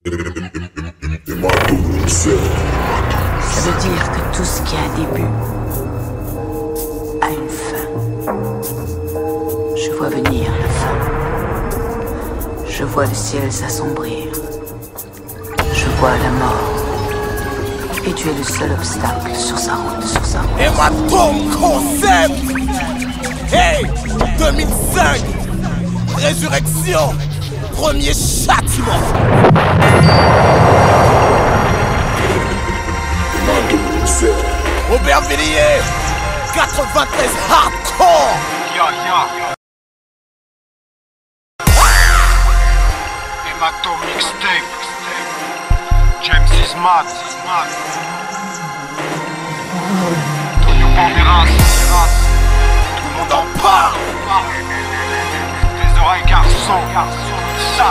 Ça veut dire que tout ce qui a un début a une fin. Je vois venir la fin. Je vois le ciel s'assombrir. Je vois la mort. Et tu es le seul obstacle sur sa route, sur sa route. Hématome Concept. Hey, 2005. Résurrection. Premier châtiment. Robert Villiers, 93 hardcore. Hématome mixtape. James is mad. Tonio Banderas. Tout le monde en parle. Les oreilles garçons. Ça.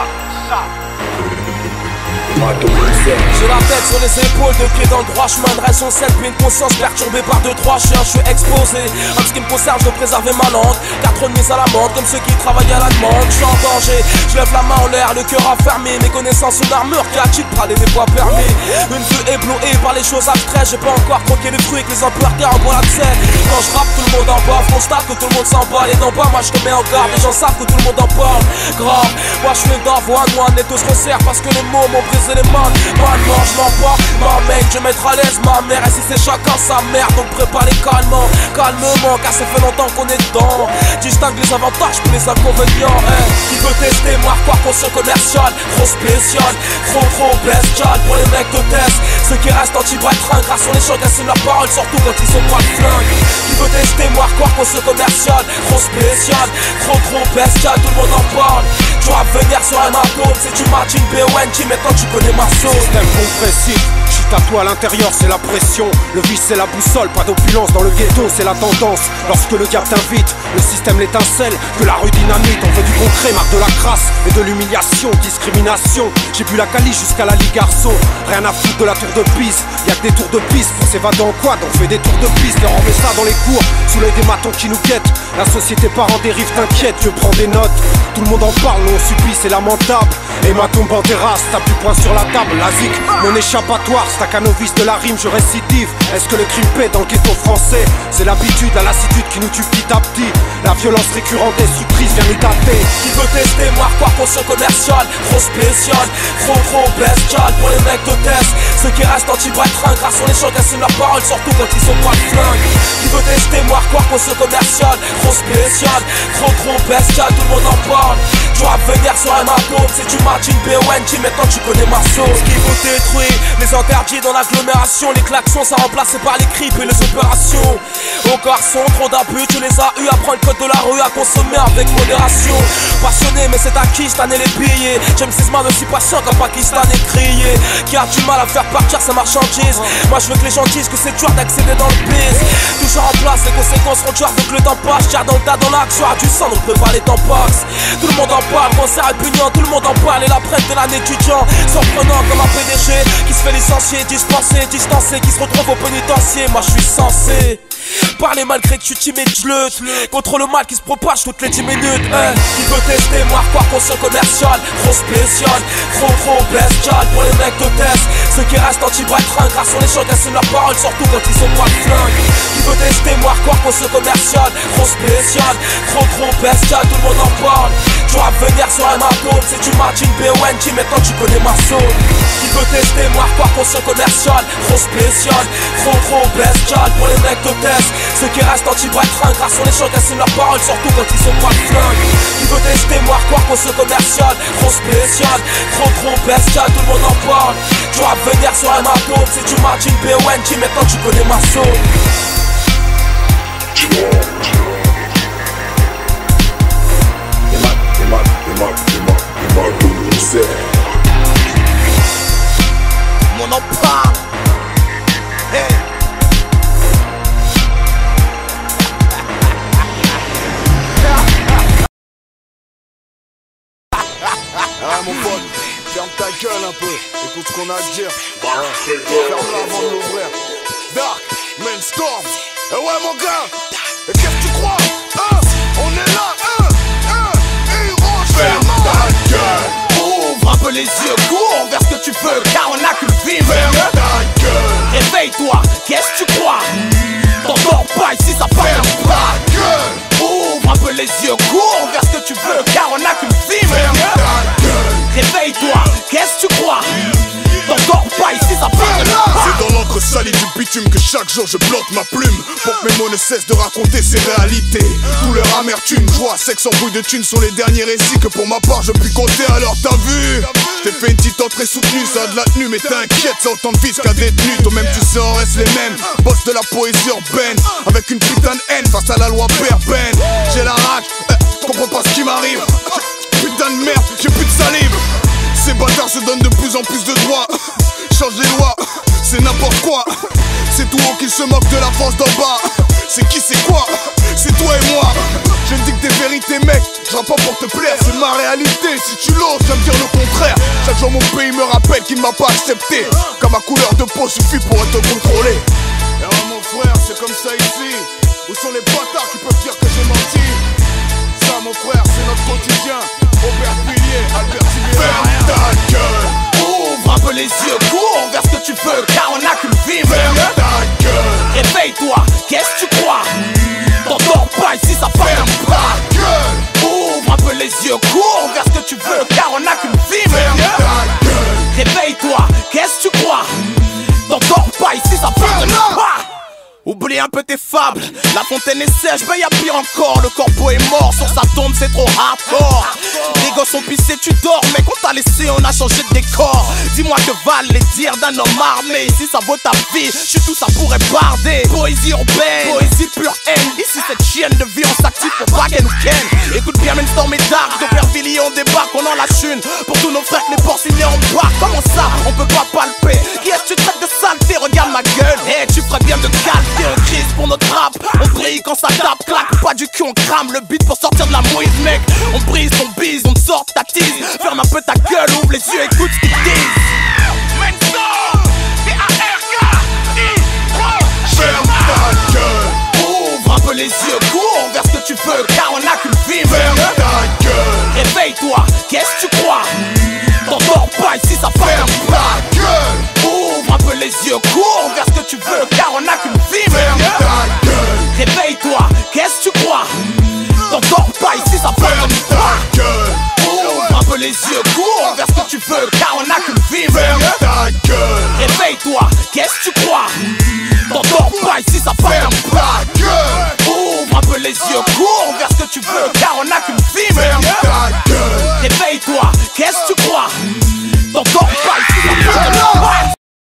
J'ai la tête sur les épaules, deux pieds dans le droit chemin de raison 7, puis une conscience perturbée par 2-3 chiens. Je suis exposé, en ce qui me concerne, je dois préserver ma langue, car trop de mise à la menthe, comme ceux qui travaillent à la demande. Je suis en danger, je lève la main en l'air, le cœur affermé. Mes connaissances sont d'armure, créative, praler n'est pas permis. Une vue éblouie par les choses abstraites, j'ai pas encore croqué les fruits que les emplois terre en bois l'accès. Quand je rappe, tout le monde en bave, constate que tout le monde s'en bat. Et d'en bas, moi je te mets en garde, les gens savent que tout le monde en parle. Grave, moi je suis d'avoine, moi et tous se resserrent parce que les mots m'ont brisé les mains. Manement, je m'emporte, m'emmène, je vais mettre à l'aise ma mère. Et si c'est chacun sa mère, donc préparez calmement, car ça fait longtemps qu'on est dedans. Distingue les avantages pour les inconvénients. Qui veut tester, moi, quoi conscient commercial, trop spécial, trop bestial pour les mecs de test. Ceux qui restent anti-bretrin, grâce sur les champs, cassent leur parole, surtout quand ils sont pas de flingue. Qui veut tester, moi, quoi conscient commercial, trop spécial, trop bestial, tout le monde en parle. Je dois venir sur un atome, c'est du match BONG, maintenant tu connais ma sauce. Système compressif, shit à toi à l'intérieur c'est la pression. Le vice c'est la boussole, pas d'opulence dans le ghetto c'est la tendance. Lorsque le diable t'invite, le système l'étincelle, que la rue dynamite. On veut du concret, marque de la crasse et de l'humiliation, discrimination. J'ai bu la cali jusqu'à la ligue garçon. Rien à foutre de la tour de piste, y'a que des tours de piste pour s'évader en quad. On fait des tours de piste et on met ça dans les cours, sous l'œil des matons qui nous guettent. La société part en dérive, t'inquiète, je prends des notes. Tout le monde en parle, nous on subit, c'est lamentable. Hématome Banderas, tape du poing sur la table. La zik, mon échappatoire, staccanovis de la rime, je récidive. Est-ce que le crime paie dans le ghetto français? C'est l'habitude, la lassitude qui nous tue petit à petit. La violence récurrente destructrice vient nous taper. Qui veut tester, moi, quoi conscient commercial, trop spécial, trop bestial pour les mecs de test. Ceux qui restent anti-bretrin, grâce sur les champs, cassent leur parole, surtout quand ils sont pas de flingue. Qui veut tester, moi, quoi conscient commercial, trop spécial, trop bestial, tout le monde en parle. Je dois venir sur un atome, c'est du match BONG, maintenant tu connais ma sauce. Qui vous détruit, les interdits dans l'agglomération, les klaxons ça remplacé par les creeps et les opérations. Aux garçons, trop d'abus, tu les as eu, apprends le code de la rue à consommer avec modération. Passionné mais c'est acquis, je les billets. James Isman aussi patient qu'un Pakistan écrié. Qui a du mal à faire partir sa marchandise. Moi je veux que les gens disent que c'est dur d'accéder dans le biz. Toujours en place, les conséquences seront dures vu que le temps passe. Tire dans le tas dans l'axe, aura du sang donc prépare les temps pax. Tout le monde en parle, cancer répugnant, tout le monde en parle. Et la prête de l'un étudiant, surprenant comme un PDG qui se fait licencier, dispensé, distancé, qui se retrouve au pénitencier. Moi je suis censé parler malgré que je suis timide, je lutte contre le mal qui se propage toutes les 10 minutes. Qui veut tester, moi, quoi conscient commercial, trop spécial, trop bestial pour les mecs de test. Ceux qui restent anti-bretrin, grâce sur les champs, cassent leur parole, surtout quand ils sont pas de flingue. Qui veut tester, moi, quoi conscient commercial, trop spécial, trop bestial, tout le monde en parle. Je dois venir sur un atome, c'est du match BONG, maintenant tu connais ma sauce. Qui veut tester, moi, quoi conscient commercial, trop spécial, trop bestial pour les mecs de test. Ceux qui restent anti-bretrin, grâce sur les champs, cassent leur parole, surtout quand ils sont pas de flingue. Qui veut tester, moi, quoi conscient commercial, trop spécial, trop bestial, tout le monde en parle. Je dois venir sur un atome, c'est du match BONG, maintenant tu connais ma sauce. On en parle. Hey. Ah mon pote, ferme ta gueule un peu, écoute ce qu'on a à dire. Ferme-la avant de l'ouvrir. Dark, Mainstorm. Eh ouais mon gars, et qu'est-ce que tu crois, hein? On est là, et il range. Ferme ta gueule. Ouvre un peu les yeux, cours vers ce que tu veux, car on n'a qu'une vie. Ferme ta gueule. Réveille-toi, qu'est-ce que tu crois? T'endors pas ici, ça part. Ferme ta gueule. Ouvre un peu les yeux, cours vers ce que tu veux, car on n'a qu'une vie. Ferme ta gueule. Réveille-toi, qu'est-ce que tu crois? T'endors pas ici, ça part. C'est dans l'encre salie du bitume que chaque jour je bloque ma plume, pour que mes mots ne cessent de raconter ces réalités. Douleur, amertume, joie, sexe, embrouille de thunes sont les derniers récits que pour ma part je puis compter. Alors t'as vu, je t'ai fait une petite entrée soutenue, ça a de la tenue, mais t'inquiète, ça autant de vis qu'à détenu. Toi-même tu sais, on reste les mêmes, boss de la poésie urbaine, avec une putain de haine face à la loi Perpen. J'ai la rage, comprends pas ce qui m'arrive. Putain de merde, j'ai plus de salive. Ces bâtards se donnent de plus en plus de droits. Change les lois, c'est n'importe quoi. C'est tout haut qu'ils se moquent de la France d'en bas. C'est qui, c'est quoi? C'est toi et moi. Je ne dis que des vérités mec, je rappe pas pour te plaire, c'est ma réalité. Si tu l'oses, viens me dire le contraire. Chaque jour mon pays me rappelle qu'il ne m'a pas accepté, car ma couleur de peau suffit pour être contrôlé. Et ouais mon frère, c'est comme ça ici. Où sont les bâtards qui peuvent dire que j'ai menti? Ça mon frère, c'est notre quotidien. Robert Pilier, Albert Timier. Ferme ta gueule. Ouvre un peu les yeux, cours vers ce que tu veux, car on n'a qu'une vie. Ferme ta gueule. Réveille-toi, qu'est-ce que tu crois? T'endors pas ici, ça part. Ferme ta gueule. Ouvre un peu les yeux, cours vers ce que tu veux, car on n'a qu'une vie. Ferme ta gueule. Réveille-toi, qu'est-ce que tu crois? T'endors pas ici, ça part. Oublie un peu tes fables, la fontaine est sèche, ben y'a pire encore. Le corbeau est mort, sur sa tombe c'est trop hardcore. Les gosses ont pissé, tu dors, mais quand t'as laissé on a changé de décor. Dis-moi que valent les dires d'un homme armé. Ici ça vaut ta vie, je suis tout ça pourrait barder. Poésie urbaine, poésie pure haine. Ici cette chienne de vie on s'active pour Wagen ou Ken. Écoute bien, même Storm et Dark, d'Aubervilliers on débarque, on en lâche une pour tous nos frères que les porciniers en bas. Comment ça, on peut pas palper? Qui est-ce que tu traites de saleté? Regarde ma gueule, hey, tu ferais bien de calmer. On crise pour notre rap, on brille quand ça tape, claque, pas du cul, on crame le beat pour sortir de la mouise, mec. On brise, on bise, on te sort ta tease. Ferme un peu ta gueule, ouvre les yeux, écoute ce qu'ils disent. Ferme ta gueule. Ouvre un peu les yeux, cours vers ce que tu veux, car on n'a qu'une vie. Ferme ta gueule. Réveille-toi, qu'est-ce que tu crois? T'endors pas ici, ça part. Ferme ta gueule. Ouvre un peu les yeux, cours vers ce que tu veux, car on n'a qu'une vie. Ferme ta gueule. Réveille-toi, qu'est-ce que tu crois? T'endors pas ici, ça part. Ferme ta gueule. Ouvre un peu les yeux, cours vers ce que tu veux, car on n'a qu'une vie. Ferme ta gueule. Réveille-toi, qu'est-ce que tu crois? T'endors pas ici, ça part. Ferme ta gueule. Ouvre un peu les yeux, cours vers ce que tu veux, car on n'a qu'une vie. Ferme ta gueule. Réveille-toi, qu'est-ce que tu crois? T'endors pas ici, ça part.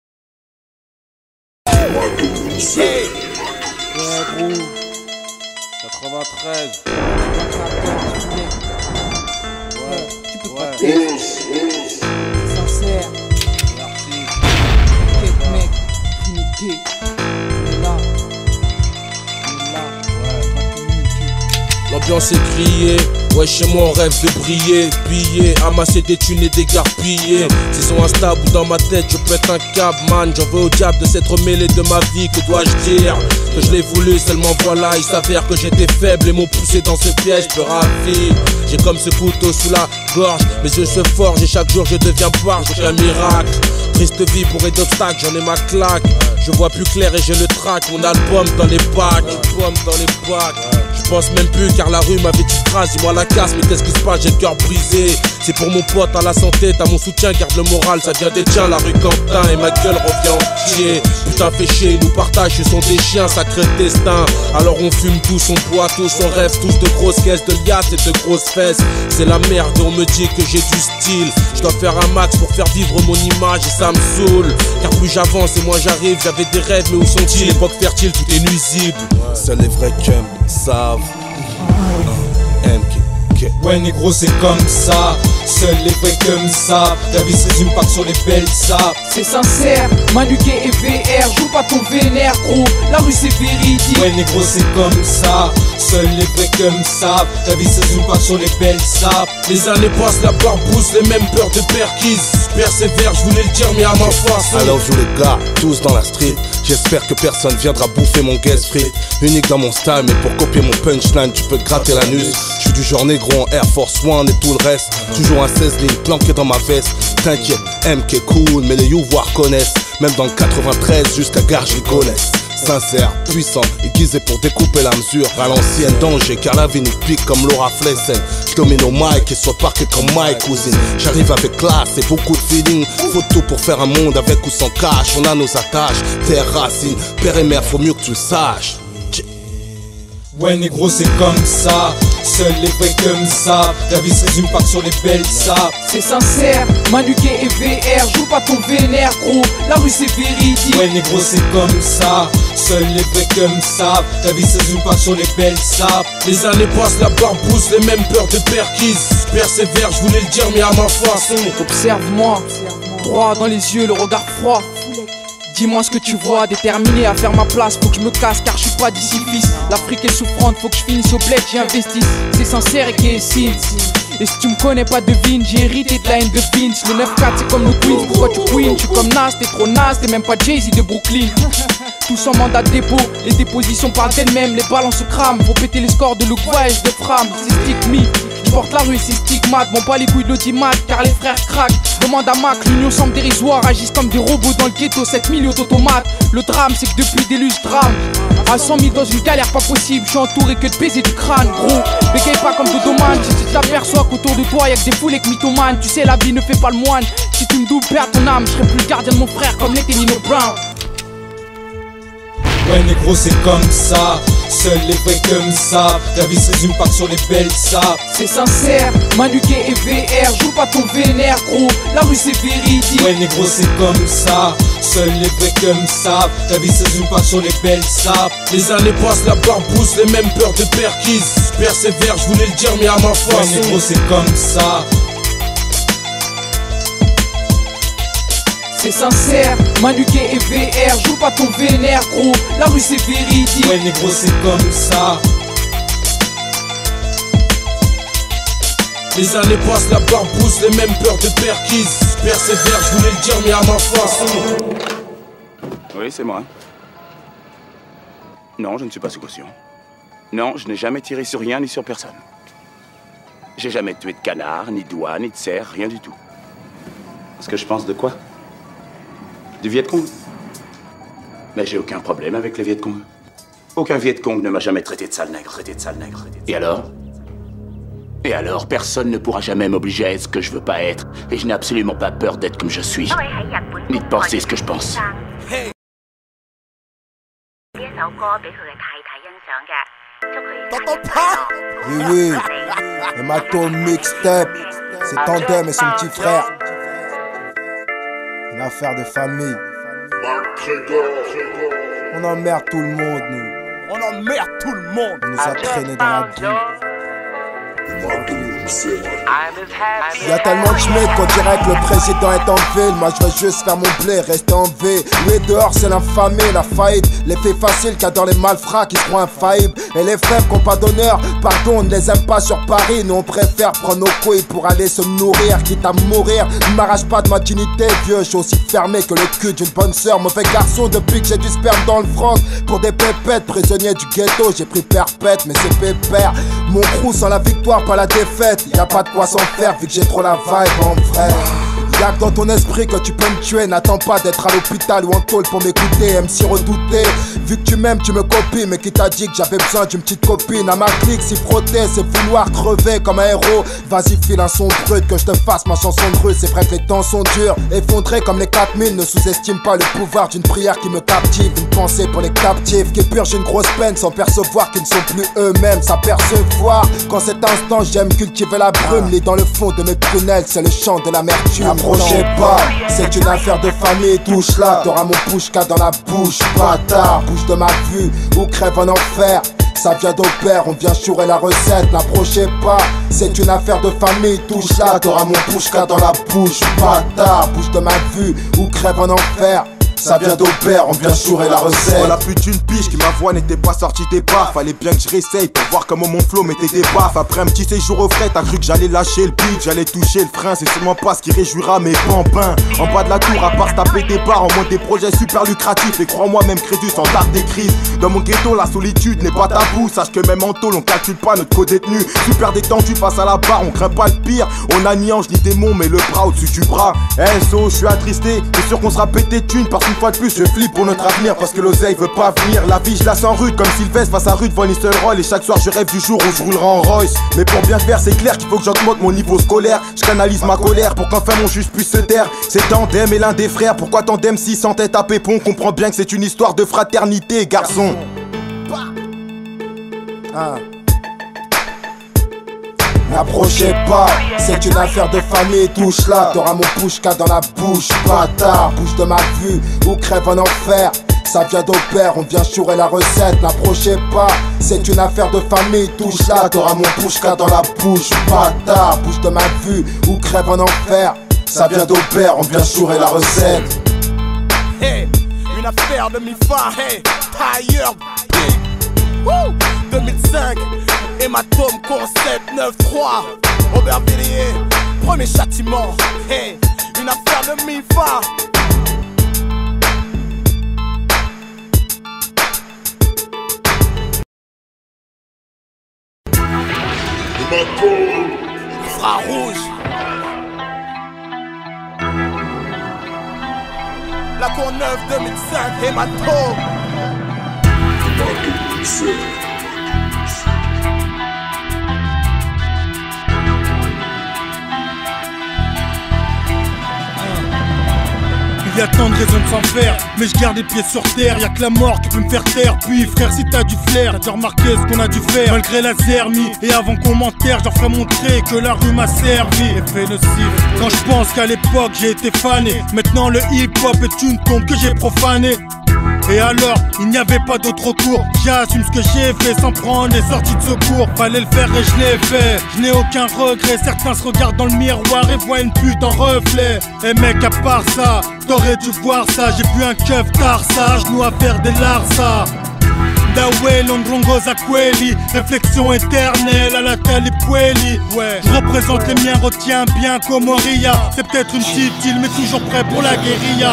Ouais gros 93. Ouais, tu peux pas te sincère. Merci. T'inquiète mec, Trinité. On est là. Ouais, va communiquer. L'ambiance est criée, ouais chez moi on rêve de briller. Billets, amasser des thunes et dégarpiller. S'ils sont instables ou dans ma tête je pète un câble man. J'en veux au diable de s'être mêlé de ma vie. Que dois-je dire? Que je l'ai voulu seulement voilà. Il s'avère que j'étais faible et m'ont poussé dans ce piège peu rapide. J'ai comme ce couteau sous la gorge. Mes yeux se forgent et chaque jour je deviens barge. J'ai un miracle. Triste vie bourrée d'obstacles, j'en ai ma claque. Je vois plus clair et j'ai le trac. Mon album dans les bacs. Je pense même plus car la rue m'avait dit phrase. Dis-moi la casse mais qu'est-ce qui se passe, j'ai le cœur brisé. C'est pour mon pote à la santé, t'as mon soutien, garde le moral. Ça vient des tiens, la rue Quentin et ma gueule revient entier. Putain fait chier, ils nous partagent, ce sont des chiens, sacré destin. Alors on fume tous, on boit tous, on rêve tous de grosses caisses, de liasses et de grosses fesses. C'est la merde et on me dit que j'ai du style. Je dois faire un max pour faire vivre mon image et ça me saoule. Car plus j'avance et moins j'arrive, j'avais des rêves mais où sont-ils? L'époque fertile, tout est nuisible. Seuls les vrais cums savent. Ouais négro c'est comme ça, seuls les vrais comme ça. Ta vie se résume pas que sur les belles sapes. C'est sincère, Manuquet et VR, joue pas ton vénère gros, la rue c'est véridique. Ouais négro c'est comme ça, seuls les vrais comme ça. Ta vie se résume pas que sur les belles sapes. Les années passent, la barre pousse, les mêmes peurs de perquise. Persévère, je voulais le dire mais à ma façon. Alors joue les gars, tous dans la street. J'espère que personne viendra bouffer mon guest free. Unique dans mon style, mais pour copier mon punchline, tu peux te gratter l'anus. Je suis du genre négro en Air Force One et tout le reste. Toujours un 16 lignes planqué dans ma veste. t'inquiète, M qui est cool, mais les youvoirs connaissent. Même dans le 93 jusqu'à Gare, je les connaisse. Sincère, puissant, aiguisé pour découper la mesure. À l'ancienne danger, car la vie nous pique comme Laura Flessel. J'domine au mic et sois parqué comme Mike, cousine. J'arrive avec classe et beaucoup de feeling. Faut tout pour faire un monde avec ou sans cash. On a nos attaches, terre, racines, père et mère, faut mieux que tu le saches. Ouais négro c'est comme ça, seuls les vrais comme ça. La vie se résume pas que sur les belles sapes. C'est sincère, Manuquet et VR, joue pas ton vénère gros, la rue c'est véridique. Ouais négro c'est comme ça, seuls les vrais comme ça. La vie se résume pas que sur les belles sapes. Les années passent, la barbe pousse, les mêmes peurs de perquise. Persévère, je voulais le dire mais à ma façon. Observe-moi, droit dans les yeux, le regard froid. Dis-moi ce que tu vois, déterminé à faire ma place. Faut que je me casse car je suis pas d'ici fils. L'Afrique est souffrante, faut que je finisse au bled, j'y investis. C'est sincère et qui est signe. Et si tu me connais pas devine, j'ai hérité de la haine de Vince. Le 9-4 c'est comme nos twins, pourquoi tu queen? Je suis comme Nas, t'es trop naze, t'es même pas Jay-Z de Brooklyn. Tous en mandat de dépôt, les dépositions parlent d'elles-mêmes, les balances se crament. Faut péter les scores de Luke Voyage, de Fram, c'est stick-me. Je porte la rue, c'est stigmate, bon pas les couilles de l'audimat, car les frères craquent. Demande à Mac, l'union semble dérisoire, agissent comme des robots dans le ghetto, 7 millions d'automates. Le drame, c'est que depuis des lustres drame. À 100 000 dans une galère pas possible, je suis entouré que de baiser du crâne, gros. Bégaye pas comme Dodoman, si tu t'aperçois qu'autour de toi y'a que des foules et que mythomanes. Tu sais, la vie ne fait pas le moine, si tu me doubles, perds ton âme, je serai plus le gardien de mon frère comme l'était Nino Brown. Ouais négro c'est comme ça, seuls les vrais comme ça. La vie se résume pas que sur les belles sapes. C'est sincère, Manuquet et VR, joue pas ton vénère gros, la rue c'est véridique. Ouais négro c'est comme ça, seuls les vrais comme ça. La vie se résume pas que sur les belles sapes. Les années passent, la barbe pousse, les mêmes peurs de perquise. Persévère, je voulais le dire mais à ma façon. Ouais négro c'est comme ça. C'est sincère, Manuquet et VR, joue pas ton vénère gros, la rue c'est véridique. Ouais négro c'est comme ça. Les années passent, la barbe pousse, les mêmes peurs de perquise. Persévère, je voulais le dire mais à ma façon. Oui, c'est moi. Non, je ne suis pas sous caution. Non, je n'ai jamais tiré sur rien ni sur personne. J'ai jamais tué de canard, ni d'oie, ni de cerf, rien du tout. Parce que je pense de quoi? Du Viet Cong. Mais j'ai aucun problème avec les Viet Cong. Aucun Viet Cong ne m'a jamais traité de sale nègre, Et alors? Et alors, personne ne pourra jamais m'obliger à être ce que je veux pas être. Et je n'ai absolument pas peur d'être comme je suis. Ni de penser ce que je pense. T'entends pas? Oui, oui. Hématome mixtape. C'est Tandem et son petit frère. Une affaire de famille. On emmerde tout le monde, nous. On emmerde tout le monde. On nous a traînés dans la boue. Il y a tellement de schmeck qu'on dirait que le président est en ville. Moi je veux juste faire mon blé, rester en V. Oui dehors c'est l'infamie, la faillite. L'effet facile qu'adorent les malfrats qui seront infaillibles. Et les faibles qui n'ont pas d'honneur, pardon on ne les aime pas sur Paris. Nous on préfère prendre nos couilles pour aller se nourrir. Quitte à mourir, ne m'arrache pas de ma dignité. Vieux, je suis aussi fermé que le cul d'une bonne sœur. Mauvais garçon depuis que j'ai du sperme dans le franc. Pour des pépettes, prisonnier du ghetto. J'ai pris perpète mais c'est pépère. Mon crew sans la victoire, pas la défaite. Y'a pas de quoi s'en faire vu que j'ai trop la vibe en vrai. Y'a que dans ton esprit que tu peux me tuer. N'attends pas d'être à l'hôpital ou en tôle pour m'écouter. MC redouté. Vu que tu m'aimes, tu me copies. Mais qui t'a dit que j'avais besoin d'une petite copine? À ma clique, s'y frotter, c'est vouloir crever comme un héros. Vas-y, file un son brut que je te fasse ma chanson de rue. C'est vrai que les temps sont durs. Effondrés comme les 4000. Ne sous-estime pas le pouvoir d'une prière qui me captive. Une pensée pour les captifs qui purgent une grosse peine sans percevoir qu'ils ne sont plus eux-mêmes. S'apercevoir qu'en cet instant j'aime cultiver la brume. Lis dans le fond de mes prunelles, c'est le chant de l'amertume. Approchez pas, c'est une affaire de famille. Touche là, t'auras mon pouchka dans la bouche. Bâtard, bouge de ma vue ou crève en enfer. Ça vient d'au père, on vient chourer la recette. N'approchez pas, c'est une affaire de famille. Touche là, t'auras mon pouchka dans la bouche. Bâtard, bouge de ma vue ou crève en enfer. ça vient d'Aubert, on vient chourer la recette. Voilà plus d'une piche que ma voix n'était pas sortie des baffes. Fallait bien que je réessaye pour voir comment mon flow mettait des baffes. Après un petit séjour au frais, t'as cru que j'allais lâcher le beat, j'allais toucher le frein. C'est sûrement pas ce qui réjouira mes bambins. En bas de la tour, à part se taper des barres, on monte des projets super lucratifs. Et crois-moi, même Crédus en tarde des crises. Dans mon ghetto, la solitude n'est pas tabou. Sache que même en tôle, on calcule pas notre co-détenu. Super détendu face à la barre, on craint pas le pire. On a ni ange ni démon, mais le bras au-dessus du bras. SO, je suis attristé, c'est sûr qu'on sera pété de thunes. Parce qu'une fois de plus, je flippe pour notre avenir. Parce que l'oseille veut pas venir. La vie, je la sens rude, comme Sylvestre face à Rude Von Nistelrooy. Et chaque soir, je rêve du jour où je roulerai en Royce. Mais pour bien faire, c'est clair qu'il faut que j'augmente mon niveau scolaire. Je canalise ma colère pour qu'enfin mon juge puisse se taire. C'est Tandem et l'un des frères. Pourquoi Tandem si sans tête à Pépon? Comprends bien que c'est une histoire de fraternité, garçon. N'approchez pas, c'est une affaire de famille, touche là, t'auras mon pouchka dans la bouche, bâtard, bouge de ma vue, ou crève en enfer. Ça vient d'Aubert, on vient chourer la recette. N'approchez pas, c'est une affaire de famille, touche là, t'auras mon pouchka dans la bouche, bâtard, bouge de ma vue, ou crève en enfer. Ça vient d'Aubert, on vient chourer la recette. Hey, une affaire de mi-fin, hey, tailleur, big, woo, 2005, hématome, concept 9-3, Aubervilliers, premier châtiment, hey, une affaire de mi-fin. Infrarouge. La Courneuve 2005, hématome. Il y a tant de raisons de s'en faire, mais je garde les pieds sur terre. Y'a que la mort qui peut me faire taire. Puis frère, si t'as du flair, t'as déjà remarqué ce qu'on a dû faire. Malgré la zermie, et avant commentaire, j'en ferai montrer que la rue m'a servi. Effet nocif, quand je pense qu'à l'époque j'ai été fané. Maintenant le hip-hop est une tombe que j'ai profanée. Et alors, il n'y avait pas d'autre recours. J'assume ce que j'ai fait sans prendre les sorties de secours. Fallait le faire et je l'ai fait. Je n'ai aucun regret. Certains se regardent dans le miroir et voient une pute en reflet. Et mec, à part ça, t'aurais dû voir ça. J'ai vu un keuf tard ça, genou à faire des larsa. Dawe, Londrongo Zakweli, réflexion éternelle à la Talipueli. Ouais, je représente les miens, retiens bien Comoria. C'est peut-être une petite île, mais toujours prêt pour la guérilla.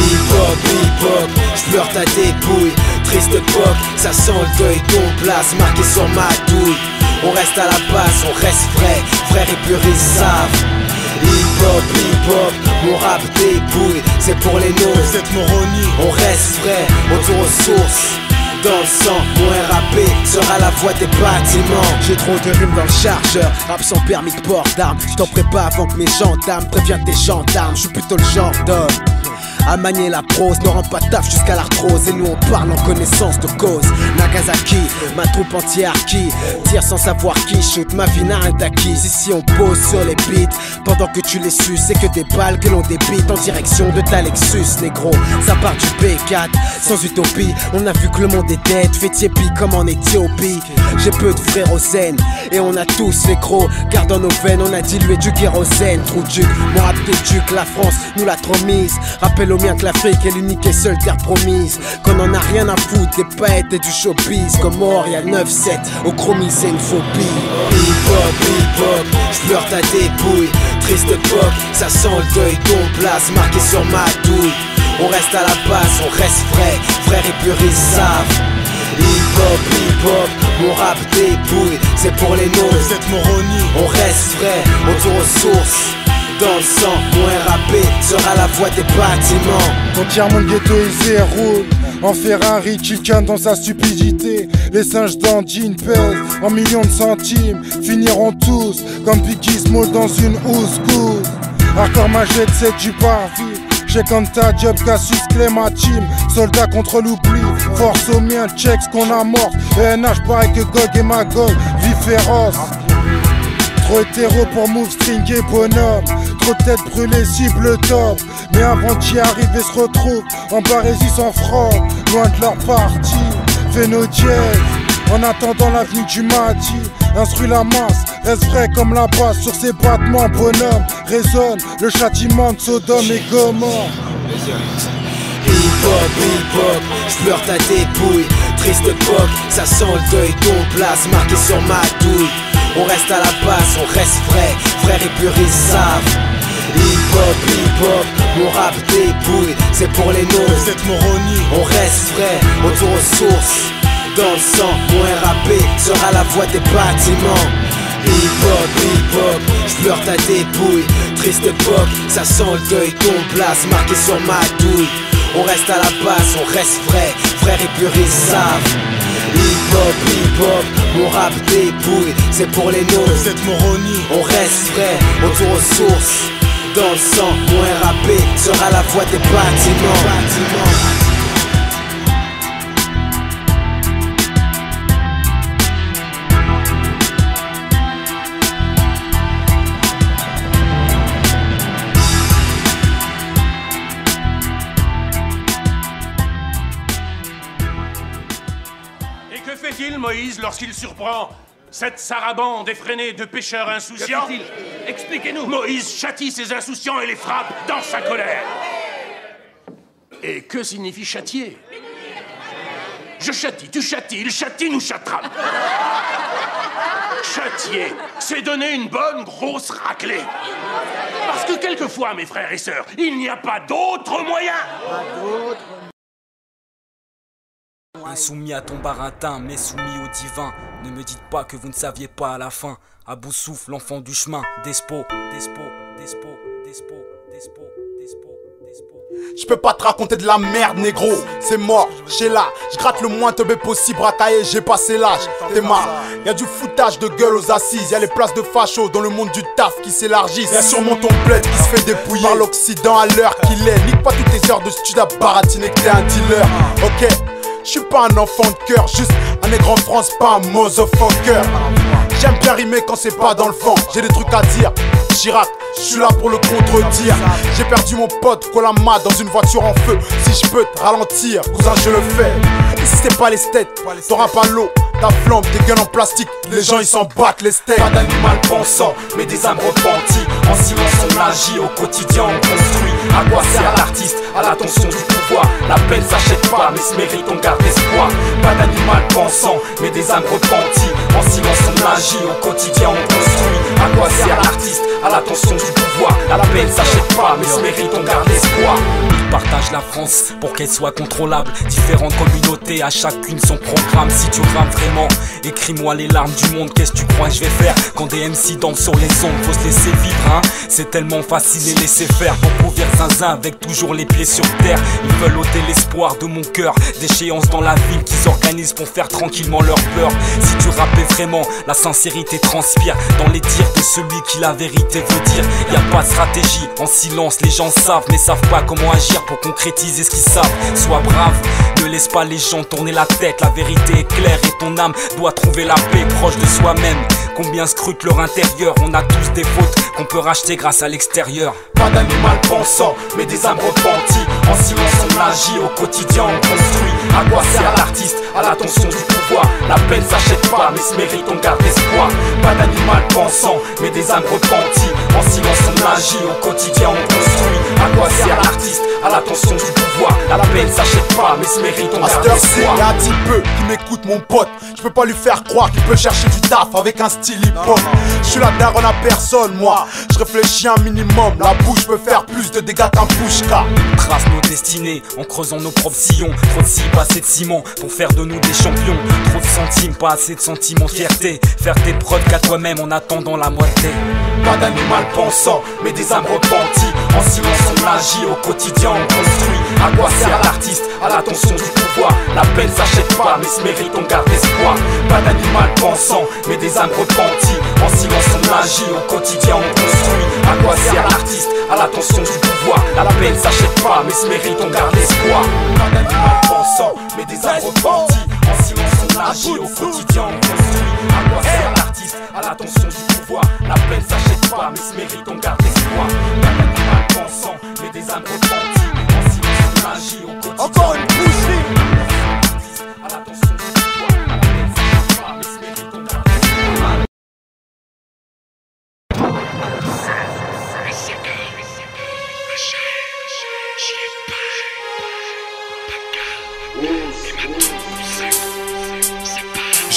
Hip-hop, j'pleure ta dépouille. Triste époque, ça sent le deuil, ton place marqué sur ma douille. On reste à la base, on reste vrai, frères et purissables. Hip-hop, mon rap débouille, c'est pour les nôtres. Cette Moroni, on reste vrai, autour aux sources. Dans le sang, mon RAP sera la voix des bâtiments. J'ai trop de rimes dans le chargeur, rap sans permis de port d'armes. J't'en prépare avant que mes gendarmes préviennent tes gendarmes. J'suis plutôt le genre d'homme à manier la prose, ne rend pas taf jusqu'à l'arthrose. Et nous on parle en connaissance de cause. Nagasaki, ma troupe entière qui tire sans savoir qui shoot. Ma vie n'a rien d'acquis. Ici on pose sur les beats pendant que tu les suces. C'est que des balles que l'on débite en direction de ta Lexus, négro. Ça part du B4, sans utopie. On a vu que le monde est dead, fait tiépi comme en Éthiopie. J'ai peu de frères au zen et on a tous les gros. Car dans nos veines on a dilué du kérosène. Trou duc, mon rap t'éduque, la France nous l'a trop mise. Rappelle au mien que l'Afrique est l'unique et seule terre promise. Qu'on en a rien à foutre des paillettes et du showbiz. Comme or y'a 9-7, au chromie c'est une phobie. Hip-hop, j'pleure ta dépouille. Triste époque, ça sent le deuil, ton place marqué sur ma douille. On reste à la base, on reste vrai, frères et purissables. Hip-hop, mon rap débouille, c'est pour les nôtres. Cette Moroni, on reste vrai, autour aux sources. Dans le sang, mon RAP sera la voix des bâtiments. Entièrement le ghetto est zéro. En Ferrari, chicane dans sa stupidité. Les singes d'Andine pèsent en millions de centimes. Finiront tous comme Biggie Small dans une housse-cousse. Hardcore ma jet set du parvis. J'ai comme ta job, Cassius Clay ma team. Soldat contre l'oubli, force au mien, check ce qu'on amorce. ENH pareil que Gog et Magog, vie féroce. Trop hétéro pour move string et bonhomme. Trop de têtes brûlées, cible top. Mais avant d'y arriver se retrouvent en barésie sans fraude. Loin de leur partie, fais nos dièses. En attendant l'avenue du Mahdi, instruis la masse, reste vrai comme la basse. Sur ses battements, bonhomme, résonne le châtiment de Sodome et Gomorrhe. Hip-hop, j'pleure ta dépouille. Triste époque, ça sent le deuil, ton place marqué sur ma douille. On reste à la base, on reste vrai, frères et puristes savent. Hip-hop, mon rap dépouille, c'est pour les nôtres. Cette Moroni, on reste vrai, autour aux sources. Dans le sang, mon RAP sera la voix des bâtiments. Hip-hop, j'pleure ta dépouille. Triste époque, ça sent le deuil, ton place marqué sur ma douille. On reste à la base, on reste vrai, frères et puristes savent. Hip-hop, mon rap dépouille, c'est pour les nôtres. Cette Moroni, on reste vrai, autour aux sources. Dans le sang, mon RAP sera la voix des bâtiments. Que fait-il, Moïse, lorsqu'il surprend cette sarabande effrénée de pêcheurs insouciants? Que fait-il? Expliquez-nous. Moïse châtie ces insouciants et les frappe dans sa colère. Et que signifie châtier? Je châtie, tu châties, il châtie, nous châtera. Châtier, c'est donner une bonne grosse raclée. Parce que quelquefois, mes frères et sœurs, il n'y a pas d'autre moyen. Insoumis à ton baratin, mais soumis au divin. Ne me dites pas que vous ne saviez pas à la fin. À bout souffle, l'enfant du chemin. Despo. J'peux pas te raconter de la merde, négro. C'est mort, j'ai là. J'gratte le moins teubé possible à cahier, j'ai passé l'âge. T'es marre, y'a du foutage de gueule aux assises. Y'a les places de fachos dans le monde du taf qui s'élargissent. Y'a sûrement ton bled qui se fait dépouiller par l'Occident à l'heure qu'il est. Nique pas toutes tes heures de stud à baratiner que t'es un dealer. Ok, j'suis pas un enfant de cœur, juste un nègre en France, pas un motherfucker. J'aime bien rimer quand c'est pas dans le vent. J'ai des trucs à dire. Chirac, je suis là pour le contredire. J'ai perdu mon pote Colama dans une voiture en feu. Si je peux te ralentir, cousin, je le fais. Et si c'est pas les steaks, t'auras pas l'eau. Ta flambe, tes gueules en plastique, les gens ils s'en battent les steaks. Pas d'animal pensant, mais des âmes repenties. En silence on agit, au quotidien on construit. À quoi sert l'artiste? À l'attention du pouvoir. La peine s'achète pas, mais se mérite, on garde espoir. Pas d'animal pensant, mais des âmes repenties. En silence on agit, au quotidien on construit. À quoi sert l'artiste? À l'attention du pouvoir. La peine s'achète pas, mais se mérite, on garde espoir. Ils partagent la France pour qu'elle soit contrôlable. Différentes communautés, à chacune son programme. Si tu rames vraiment, écris-moi les larmes du monde. Qu'est-ce que tu crois que je vais faire quand des MC dansent sur les ondes? Faut se laisser vivre, hein. C'est tellement facile et laisser faire. Pour couvrir zinzin avec toujours les pieds sur terre. Ils veulent ôter l'espoir de mon cœur. D'échéances dans la ville qui s'organisent pour faire tranquillement leur peur. Si tu rappais vraiment, la sincérité transpire dans les dires de celui qui la vérité veut dire. Y a pas de stratégie, en silence les gens savent, mais savent pas comment agir pour concrétiser ce qu'ils savent. Sois brave, ne laisse pas les gens tourner la tête. La vérité est claire et ton âme doit trouver la paix proche de soi-même. Combien scrutent leur intérieur? On a tous des fautes qu'on peut racheter grâce à l'extérieur. Pas d'animal pensant, mais des âmes repenties. En silence on agit, au quotidien on construit. À quoi sert l'artiste? À l'attention du pouvoir. La peine s'achète pas, mais se mérite, on garde espoir. Pas d'animal pensant, mais des âmes repenties. En silence on agit, au quotidien on construit. À quoi sert l'artiste? À l'attention du pouvoir. La peine s'achète pas, mais se mérite, on garde espoir. Y'a un petit peu qui m'écoute mon pote. Je peux pas lui faire croire qu'il peut chercher du taf avec un style hip-hop. Je suis la daronne à personne, moi. Je réfléchis un minimum. La bouche peut faire plus de dégâts qu'un pushka. Trace nos destinées en creusant nos propres sillons. Trop de scie, pas assez de ciment pour faire de nous des champions. Trop de centimes, pas assez de sentiments, fierté. Faire tes preuves qu'à toi-même en attendant la moitié. Pas d'animal pensant, mais des âmes repenties. En silence on agit, au quotidien on construit. À quoi sert l'artiste? À l'attention du pouvoir. La peine s'achète pas, mais se mérite, on garde espoir. Pas d'animal pensant, mais des âmes repenties. En silence on agit, au quotidien on construit. À quoi sert l'artiste? À l'attention du pouvoir. La peine s'achète pas, mais se mérite, on garde espoir. Pas d'animal pensant, mais des âmes repenties. En silence on agit, au quotidien on construit. À quoi sert l'artiste? À l'attention du pouvoir. La peine s'achète pas, mais se mérite, on garde espoir. Pas d'animal pensant, mais des âmes repenties. En silence on agit, au quotidien. Encore une boucherie. À l'attention du pouvoir. La peine s'achète pas, mais se mérite, on garde espoir.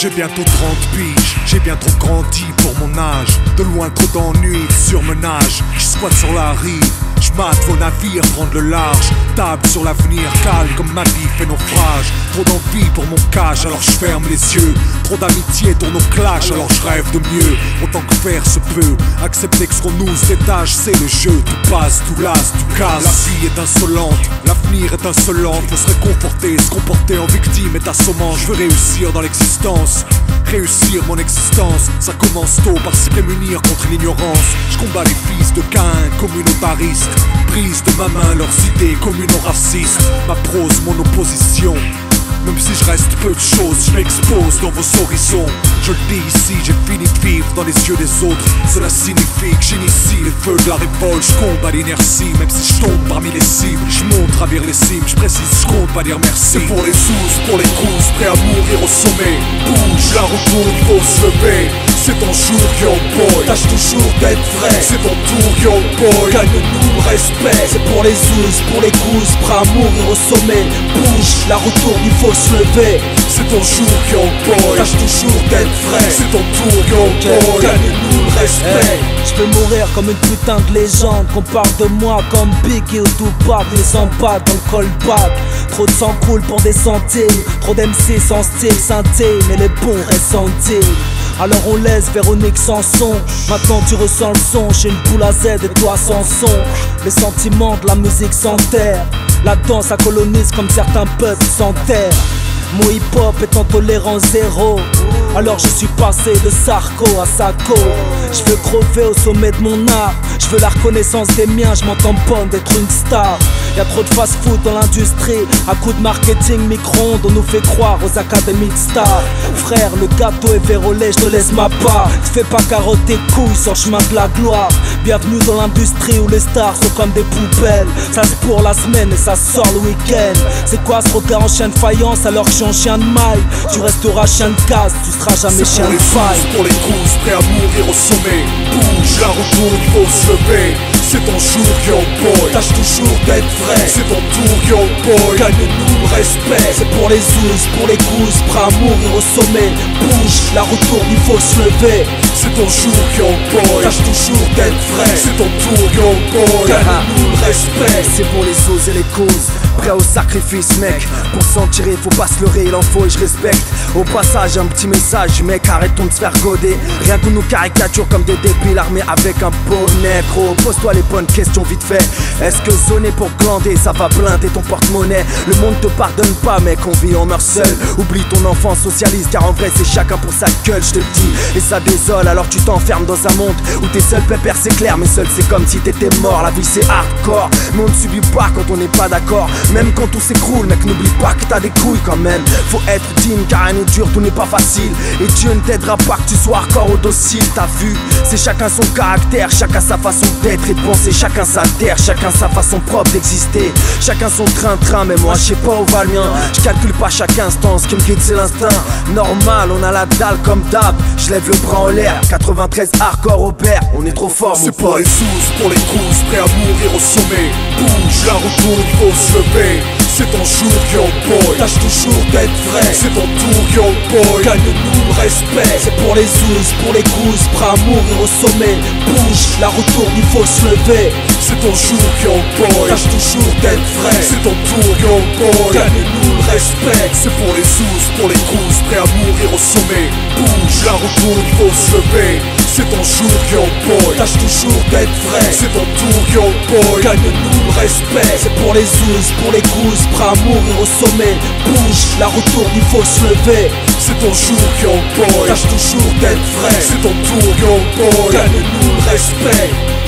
J'ai bientôt 30 piges, j'ai bien trop grandi pour mon âge. De loin trop d'ennuis, surmenage. Je squatte sur la rive, je mate vos navires prendre le large. Table sur l'avenir, calme comme ma vie fait naufrage. Trop d'envie pour mon cash, alors je ferme les yeux. Trop d'amitié tourne au clash, alors je rêve de mieux. Autant que faire se peut, accepter que ce qu'on nous détache, c'est le jeu. Tout passe, tout lasse, tout casse. La vie est insolente, l'avenir est insolent. Faut se réconforter, se comporter en victime est assommant. Je veux réussir dans l'existence, réussir mon existence. Ça commence tôt par se prémunir contre l'ignorance. Je combats les fils de Caïn, communautaristes. Brise de ma main leurs idées communo-racistes. Ma prose, mon opposition. Même si je reste peu de choses, je m'expose dans vos horizons. Je le dis ici, j'ai fini de vivre dans les yeux des autres. Cela signifie que j'initie les feux de la révolte. Je combat l'inertie, même si je tombe parmi les cibles. Je monte ravir les cimes, je précise, je compte pas dire merci. C'est pour les sous, pour les coups, prêts à mourir au sommet. Bouge, la retourne, il faut se lever. C'est ton jour, yo boy. Tâche toujours d'être vrai. C'est ton tour, yo boy. Gagne-nous le respect. C'est pour les zouz, pour les coups, prêts à mourir au sommet. Bouge, la retourne, il faut se lever. C'est ton jour, yo boy. Tâche toujours d'être vrai. C'est ton tour, yo boy. Gagne-nous le respect. Je peux mourir comme une putain de légende. Qu'on parle de moi comme Biggie ou Tupac. Les sans pas dans le callback. Trop de sang coule pour des centimes. Trop d'MC sans style, synthé. Mais les bons restent sans deal. Alors on laisse Véronique Sanson. Maintenant tu ressens le son. J'ai une boule à Z et toi sans son. Les sentiments de la musique s'enterrent. La danse ça colonise comme certains peuples s'enterrent. Mon hip-hop est en tolérance zéro. Alors je suis passé de Sarko à Sako. Je veux crever au sommet de mon art. Je veux la reconnaissance des miens, je m'entends bonne d'être une star. Y'a trop de fast-food dans l'industrie. À coup de marketing micro-ondes, on nous fait croire aux académies de stars. Frère, le gâteau est vérolé, je te laisse ma part. Tu fais pas carotter couilles sur le chemin de la gloire. Bienvenue dans l'industrie où les stars sont comme des poubelles. Ça se pour la semaine et ça sort le week-end. C'est quoi ce regard en chien de faïence alors que je suis en chien de maille? Tu resteras chien de casse, tu seras jamais chien de faille. C'est pour les coups, prêts à mourir au sommet. Bouge, la retourne, il faut se lever. C'est ton jour, yo boy. Tâche toujours d'être vrai. C'est ton tour, yo boy. Gagne-nous le respect. C'est pour les zouz, pour les coups, prêts à mourir au sommet. Bouge, la retourne, il faut se lever. C'est ton jour, yo boy. Tâche toujours d'être vrai. C'est ton tour, yo boy. Gagne-nous le respect. C'est pour les os et les causes, prêts au sacrifice, mec. Pour s'en tirer, faut pas se leurrer, il en faut et je respecte. Au passage, un petit message, mec, arrêtons de se faire goder. Rien qu'on nous caricature comme des débiles armés avec un bonnet. Gros, pose-toi les bonnes questions vite fait. Est-ce que zoner pour glander, ça va blinder ton porte-monnaie? Le monde te pardonne pas, mec, on vit, on meurt seul. Oublie ton enfance socialiste, car en vrai c'est chacun pour sa gueule, je te le dis. Et ça désole, alors tu t'enfermes dans un monde où t'es seul, pépère, c'est clair. Mais seul c'est comme si t'étais mort, la vie c'est hardcore. Mais on ne subit pas quand on n'est pas d'accord. Même quand tout s'écroule, mec, n'oublie pas que t'as des couilles quand même. Faut être digne, car rien n'est dur, tout n'est pas facile. Et Dieu ne t'aidera pas que tu sois hardcore ou docile. T'as vu, c'est chacun son caractère, chacun sa façon d'être et de penser. Chacun sa terre, chacun sa façon propre d'exister. Chacun son train-train, mais moi je sais pas où va le mien. Je calcule pas chaque instant, ce qui me guide c'est l'instinct. Normal, on a la dalle comme d'hab. Je lève le bras en l'air, 93 hardcore au père. On est trop fort, mon pote. C'est pour les sous, pour les coups, prêts à mourir au sommet. Bouge, la retourne, il faut se lever. C'est ton jour, yo boy. Tâche toujours d'être vrai. C'est ton tour, yo boy. Gagne-nous le respect. C'est pour les zouz, pour les coups, prêts à mourir au sommet. Bouge, la retourne, il faut se lever. C'est ton jour, yo boy. Tâche toujours d'être vrai. C'est ton tour, yo boy. Gagne-nous le respect. C'est pour les zouz, pour les coups, prêts à mourir au sommet. Bouge, la retourne, il faut se lever. C'est ton jour, yo boy. Tâche toujours d'être vrai. C'est ton tour, yo boy. Gagne-nous le respect. C'est pour les zouz, pour les coups, prêts à mourir au sommet. Bouge, la retourne, il faut se lever. C'est ton jour, yo boy. Tâche toujours d'être vrai. C'est ton tour, yo boy. Gagne-nous le respect.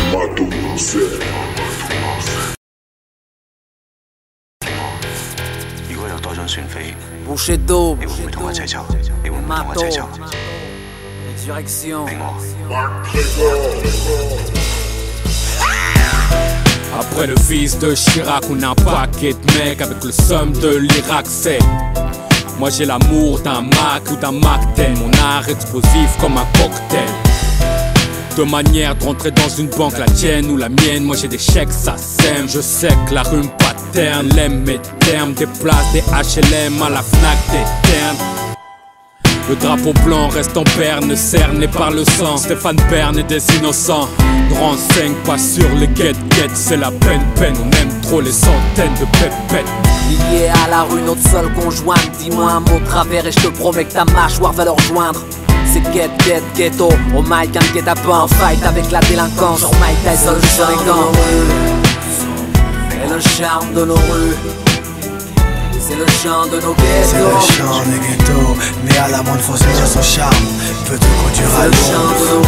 Boucher d'eau, Mato, Résurrection. Après le fils de Chirac, on a un paquet de mecs avec le somme de l'Irak, c'est. Moi j'ai l'amour d'un Mac ou d'un Mac-10. Mon art explosif comme un cocktail. De manière de rentrer dans une banque, la tienne ou la mienne. Moi j'ai des chèques, ça sème. Je sais que la rue me paterne, l'aime mes termes. Des places, des HLM à la Fnac, des ternes. Le drapeau blanc reste en berne, cerné par le sang. Stéphane Bern et des innocents nous renseigne pas sur les guettes-guettes. C'est la peine, on aime trop les centaines de pépettes. Lié à la rue, notre seule conjointe. Dis-moi un mot de travers et je te promets que ta mâchoire va le rejoindre. C'est ghetto, au mic un guet-apens en fight avec la délinquance. Genre Mike Tyson sur les gants. Et le charme de nos rues, c'est le chant de nos ghettos. C'est le chant des ghettos, mais à la moindre fausse de son charme peut te conduire à l'ombre.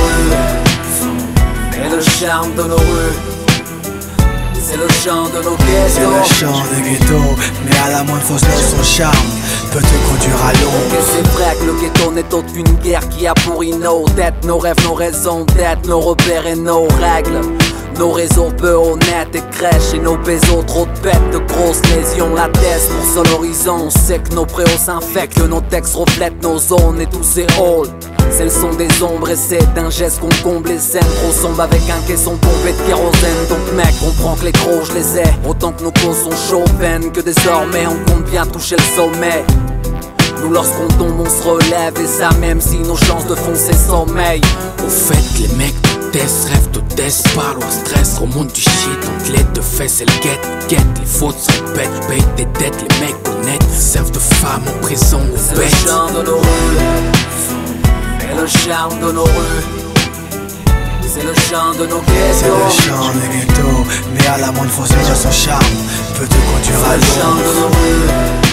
Et le charme de nos rues, c'est le chant de nos ghettos. C'est le chant des ghettos, mais à la moindre fausse de son charme peut te conduire à l'ombre. Et c'est vrai que le ghetto n'est autre qu'une guerre qui a pourri nos têtes, nos rêves, nos raisons d'être, nos repères et nos règles. Nos réseaux peu honnêtes et crèches et nos bésos trop de bêtes, de grosses lésions. La thèse pour seul horizon, on sait que nos préaux s'infectent, nos textes reflètent nos zones et tous ces halls. C'est le son des ombres et c'est d'un geste qu'on comble les scènes trop sombres avec un caisson pompé de kérosène. Donc mec, comprends que les gros je les ai, autant que nos causes sont chauffines, que désormais on compte bien toucher le sommet. Nous lorsqu'on tombe on se relève et ça même si nos chances de foncer sommeil. Au fait les mecs d'Odesse rêvent d'Odesse, parlent au stress, remontent du shit, entre les deux fesses et le guette, les fautes se répètent, payent des dettes, les mecs honnêtes servent de femmes en prison aux C'est bêtes. le chant de nos rues, et le charme de nos rues, c'est le chant de nos ghettos. C'est le chant des ghettos, mais à la moindre fausse de son charme peut te conduire à C'est le chant de l'ombre. nos rues,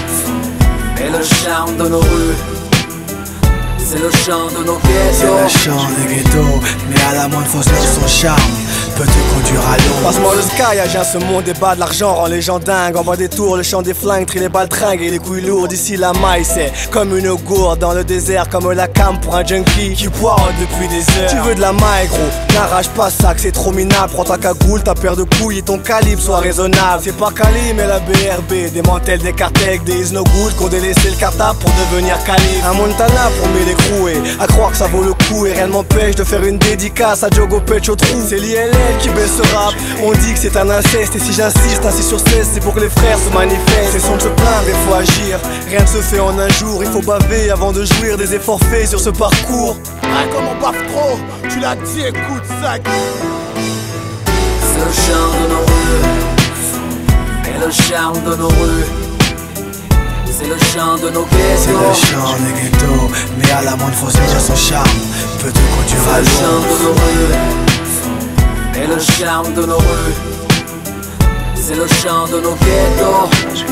et le charme de nos rues, c'est le chant de nos ghettos. C'est le chant des ghettos, mais à la moindre fausse de son charme peut te conduire à l'ombre. Passe-moi le sky, agent ce monde débat de l'argent rend les gens dingues. Envoie des tours, le chant des flingues, trie les baltringues et les couilles lourdes. Ici la maille c'est comme une gourde dans le désert, comme la cam pour un junkie qui poire depuis des heures. Tu veux de la maille gros, n'arrache pas ça que c'est trop minable. Prends ta cagoule, ta paire de couilles et ton calibre soit raisonnable. C'est pas Cali mais la BRB, démantèle des cartels avec des is no good qu'on délaissé le cartable pour devenir calife. Un Montana pour m'élecrouer, à croire que ça vaut le coup et rien ne m'empêche de faire une dédicace à Diogo Pech au trou. C'est l'ILL qui baisse ce rap, on dit que c'est un inceste. Et si j'insiste, ainsi sur 16, c'est pour que les frères se manifestent. C'est son de se plaindre, il faut agir, rien ne se fait en un jour. Il faut baver avant de jouir des efforts faits sur ce parcours. Ah, comme on bave trop, tu l'as dit, écoute ça. C'est le chant de nos rues, et le charme de nos rues, c'est le chant de nos ghettos. C'est le chant des ghettos, mais à la moindre fausse de son charme peut te conduire à C'est le chant de nos l'ombre. rues, et le charme de nos rues, c'est le chant de nos ghettos.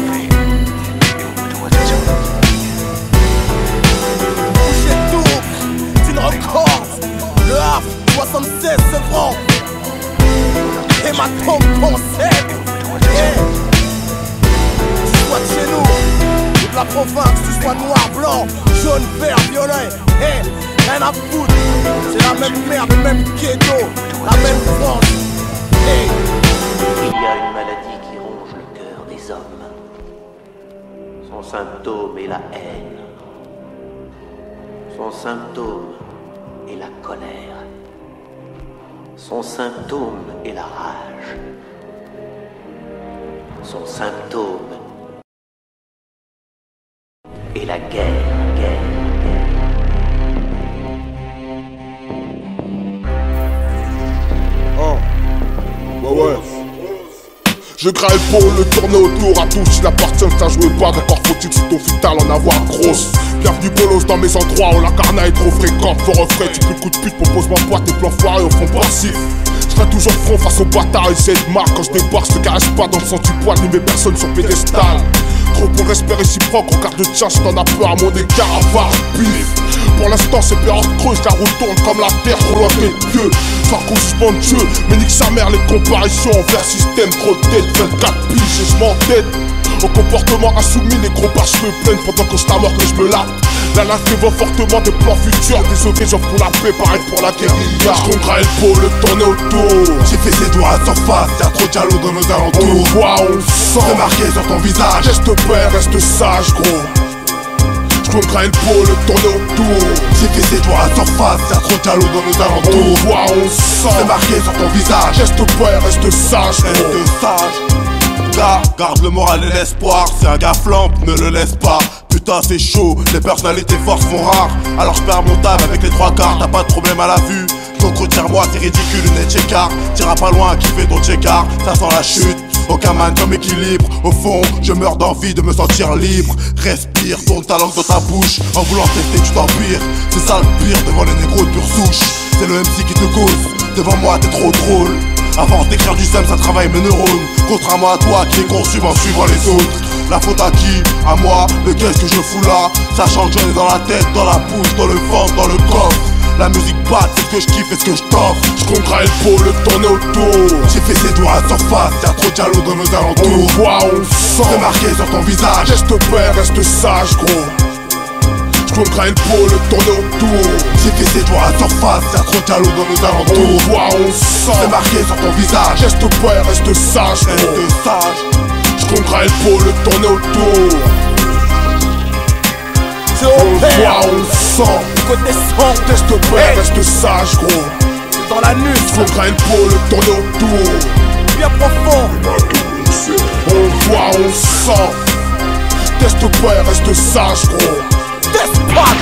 Boucher tout, Tin Records, le Havre, 76 Sevran, Hématome Concept. Tu sois de chez nous, ou de la province, tu sois noir, blanc, jaune, vert, violet. Rien à foutre, c'est la même merde, le même ghetto, la même France. Il y a une maladie qui ronge le cœur des hommes. Son symptôme est la haine. Son symptôme est la colère. Son symptôme est la rage. Son symptôme est la guerre. Ouais. Je graille pour le tourner autour à tous. Si la partie que t'as joué pas, encore faut-il si ton vital en avoir grosse. Bienvenue bolos dans mes endroits où la carna est trop fréquente. Fort refrain, tu peux coup de pute, propose ma boîte, tes plans foirés au fond passif. Je serai toujours front face aux bâtards et c'est de marque. Quand je débarque, je te caresse pas dans le sens du poil, ni mes personnes sur pédestal. Trop pour respect réciproque, en carte de chasse, t'en as peur à mon écart, à pif. Pour l'instant c'est période creuse, la route tourne comme la terre, trop loin des dieux. Sans qu'on suspende Dieu, mais nique sa mère les comparaisons envers système, trop de tête, 24 piges et je m'entête. Au comportement insoumis, les gros bâches me plaignent pendant que je la mort que je me lave. La lasse évoque fortement des plans futurs. Désolé, j'offre pour la paix, pareil pour la guérilla. Je comprends le pot, le tourner autour. J'ai fait ses doigts à surface, y'a trop de jaloux dans nos alentours. On voit, on sent. C'est marqué sur ton visage. Reste père, reste sage, gros. Je comprends le pot, le tourner autour. J'ai fait ses doigts à surface, y'a trop de jaloux dans nos alentours. On voit, on sent. C'est marqué sur ton visage. Reste père, reste sage, gros. Reste sage. Garde le moral et l'espoir. Si un gars flambe, ne le laisse pas. putain c'est chaud, les personnalités forces font rare. Alors je perds mon table avec les 3 quarts, t'as pas de problème à la vue. Donc retire-moi, c'est ridicule, une check-art. T'iras pas loin, kiffer ton check-art, ça sent la chute. Aucun man comme équilibre, au fond, je meurs d'envie de me sentir libre. Respire, tourne ta langue dans ta bouche. En voulant tester, tu t'empires. C'est ça le pire devant les négros de pure souche. C'est le MC qui te cause, devant moi t'es trop drôle. Avant d'écrire du seum, ça travaille mes neurones. Contrairement à toi qui est conçu en suivant les autres. La faute à qui? À moi, mais qu'est-ce que je fous là? Sachant que j'en ai dans la tête, dans la bouche, dans le ventre, dans le coffre. La musique batte, c'est ce que je kiffe et ce que je t'offre. J'contraille le pot, le tourner autour. J'ai fait ses doigts à la surface, y'a trop de jaloux dans nos alentours. On le voit, on le sent. C'est marqué sur ton visage. Reste père, reste sage gros. J'contraille le pot, le tourner autour. J'ai fait ses doigts à la surface, y'a trop de jaloux dans nos alentours. On le voit, on le sent. C'est marqué sur ton visage. Reste père, reste sage gros. Reste sage. J'contraille le pot, le tourner autour. On le voit, on le sent. Côté sombre, teste père, reste sage gros. Dans la nuit, j'contraille le pot, le tourner autour. Bien profond. On le voit, on le sent. Teste père, reste sage gros. Teste pas,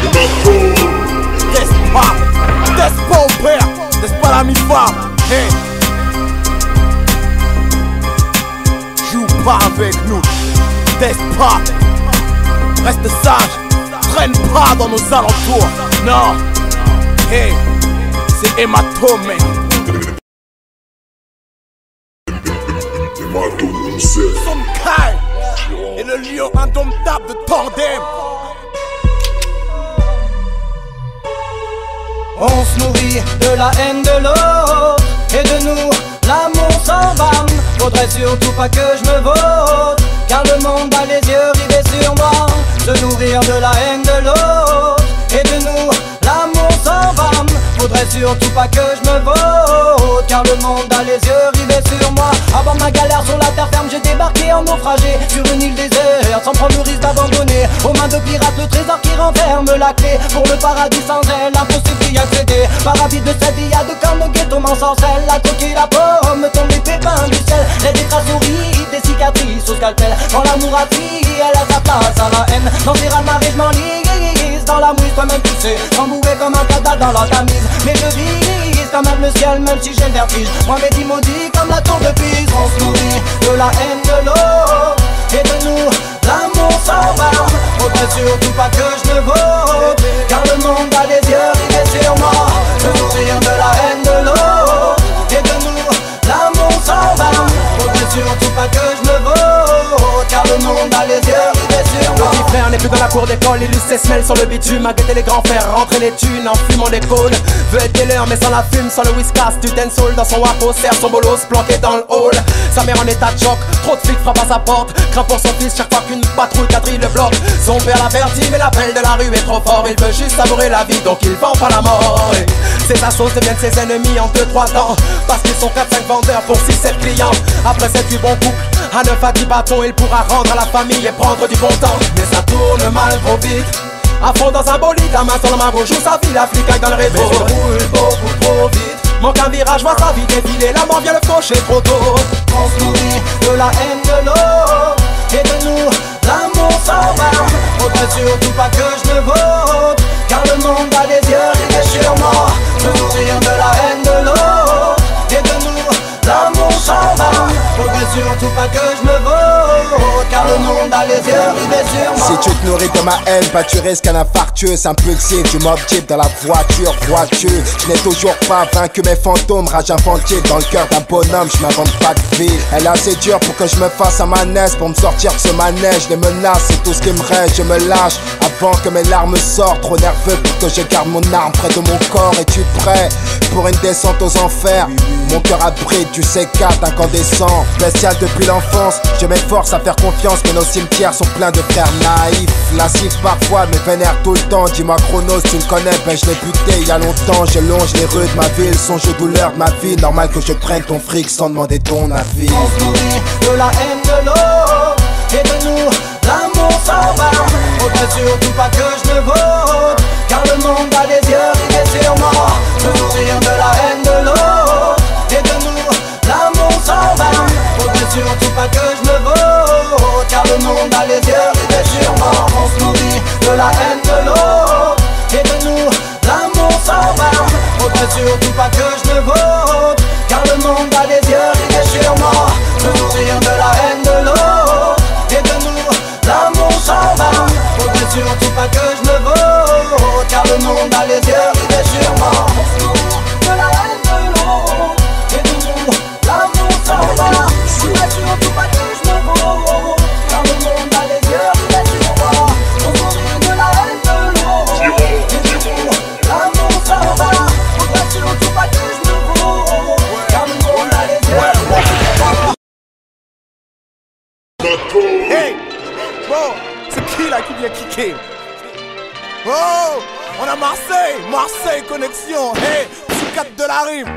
teste pas au père, teste pas la mi-femme. Hey. Joue pas avec nous, teste pas, reste sage, traîne pas dans nos alentours. Non, hey, c'est hématome. Son Kai et le lion indomptable de Tandem. On se nourrit de la haine de l'autre et de nous, l'amour s'embâme. Faudrait surtout pas que je me vote, car le monde a les yeux rivés sur moi. Se nourrir de la haine de l'autre et de nous, l'amour s'embâme. Faudrait surtout pas que je me vote, car le monde a les yeux rivés sur moi. Avant ma galère sur la terre ferme, j'ai débarqué en naufragé sur une île déserte, sans prendre le risque d'abandonner aux mains de pirates le trésor qui renferme la clé pour le paradis sans elle, impossible d'y accéder. Paradis de cette vie, y'a de quand le ghetto m'ensorcelle. La coquille, la pomme, tombe les pépins du ciel. Les détraces souris, des cicatrices au scalpel. Quand l'amour a fui, elle a sa place à la haine. Dans ces raz-de-marée, je m'enlise dans la mouise, toi-même tu sais, emboué comme un cadavre dans la tamise. Mais je vise quand même le ciel, même si j'ai le vertige. Moi mes dix maudits comme la tour de Pise. On se nourrit de la haine de l'eau et de nous, l'amour s'embarque. Faudrait surtout pas que je me vote, car le monde a les yeux rivés sur moi. Se nourrir de la haine de l'eau et de nous, l'amour s'embarque. Faudrait surtout pas que je me vote, car le monde a les yeux rivés sur moi. Le petit frère n'est plus dans la cour d'école, il use ses semelles sur le bitume, à guetter les grands frères, rentrer les thunes en fumant des cônes. Veut être dealer mais sans la fume, sans le whiskas, du dancehall dans son wapo, serre son bolos planqué dans le hall. Sa mère en état de choc, trop de flics frappent à sa porte, craint pour son fils chaque fois qu'une patrouille quadrille le bloc. Son père l'avertit mais l'appel de la rue est trop fort, il veut juste savourer la vie donc il vend pas la mort. C'est sa sauce deviennent ses ennemis en 2-3 temps, parce qu'ils sont 4-5 vendeurs pour 6-7 clients. Après 7-8 bons coups, à 9 à 10 bâtons, il pourra rendre à la famille et prendre du bon temps. Mais ça tourne mal trop vite, à fond dans un bolide, la main sur la main gauche, joue sa vie, la flic dans le rétro. Mais il roule beaucoup trop vite, manque un virage, vois sa vie défiler, la mort vient le cocher trop tôt. On se nourrit de la haine de l'eau et de nous, l'amour s'embarque. Faudrait surtout pas que je me vote, car le monde a les yeux rivés sur moi. Se nourrir de la haine de l'eau et de nous, l'amour s'embarque. Faudrait surtout pas que je me vote, car le monde a les yeux rivés sur moi. Si tu te nourris de ma haine, bah tu risques un infarctus impulsif. Du mob type dans la voiture, vois-tu. Je n'ai toujours pas vaincu mes fantômes, rage infantile dans le cœur d'un bonhomme, je m'invente pas de vie. Elle est assez dure pour que je me fasse à ma naisse, pour me sortir de ce manège. Les menaces, c'est tout ce qui me reste, je me lâche avant que mes larmes sortent. Trop nerveux pour que je garde mon arme près de mon corps. Es-tu prêt pour une descente aux enfers? Mon cœur abrite du C4 incandescent. Bestial depuis l'enfance, je m'efforce à faire confiance, mais nos cimetières sont pleins de frères naïfs. Lascif parfois, mais vénère tout le temps. Dis-moi Chronos, tu me connais, ben je l'ai buté il y a longtemps. Je longe les rues de ma ville, songe aux douleurs de ma vie. Normal que je prenne ton fric sans demander ton avis. On se nourrit de la haine de l'eau et de nous, l'amour s'embarque. Faudrait surtout pas que je me vote, car le monde a les yeux rivés sur moi. Se nourrir de la haine de l'eau et de nous, l'amour s'embarque. Faudrait surtout pas que je me vote, car le monde a les yeux rivés sur moi. On se de la haine de l'autre et de nous l'amour sans barbe. Faudrait surtout pas que je me vote, car le monde a des yeux rivés sur moi. Se nourrir de la haine de l'autre et de nous l'amour sans barbe. Faudrait surtout pas que je me vote, car le monde a les yeux rivés sur moi. De la haine de l'autre et de nous l'amour sans barbe. Faudrait surtout pas que je me vote, car le monde a les yeux rivés sur moi. Se nourrir de la haine de l'autre et de nous l'amour sans barbe. Faudrait surtout pas que je me vote, car le monde a les yeux rivés sur moi. Hey, bon, c'est qui là qui vient kicker? Oh, on a Marseille, Marseille connexion. Hey, psychiatre de la rime.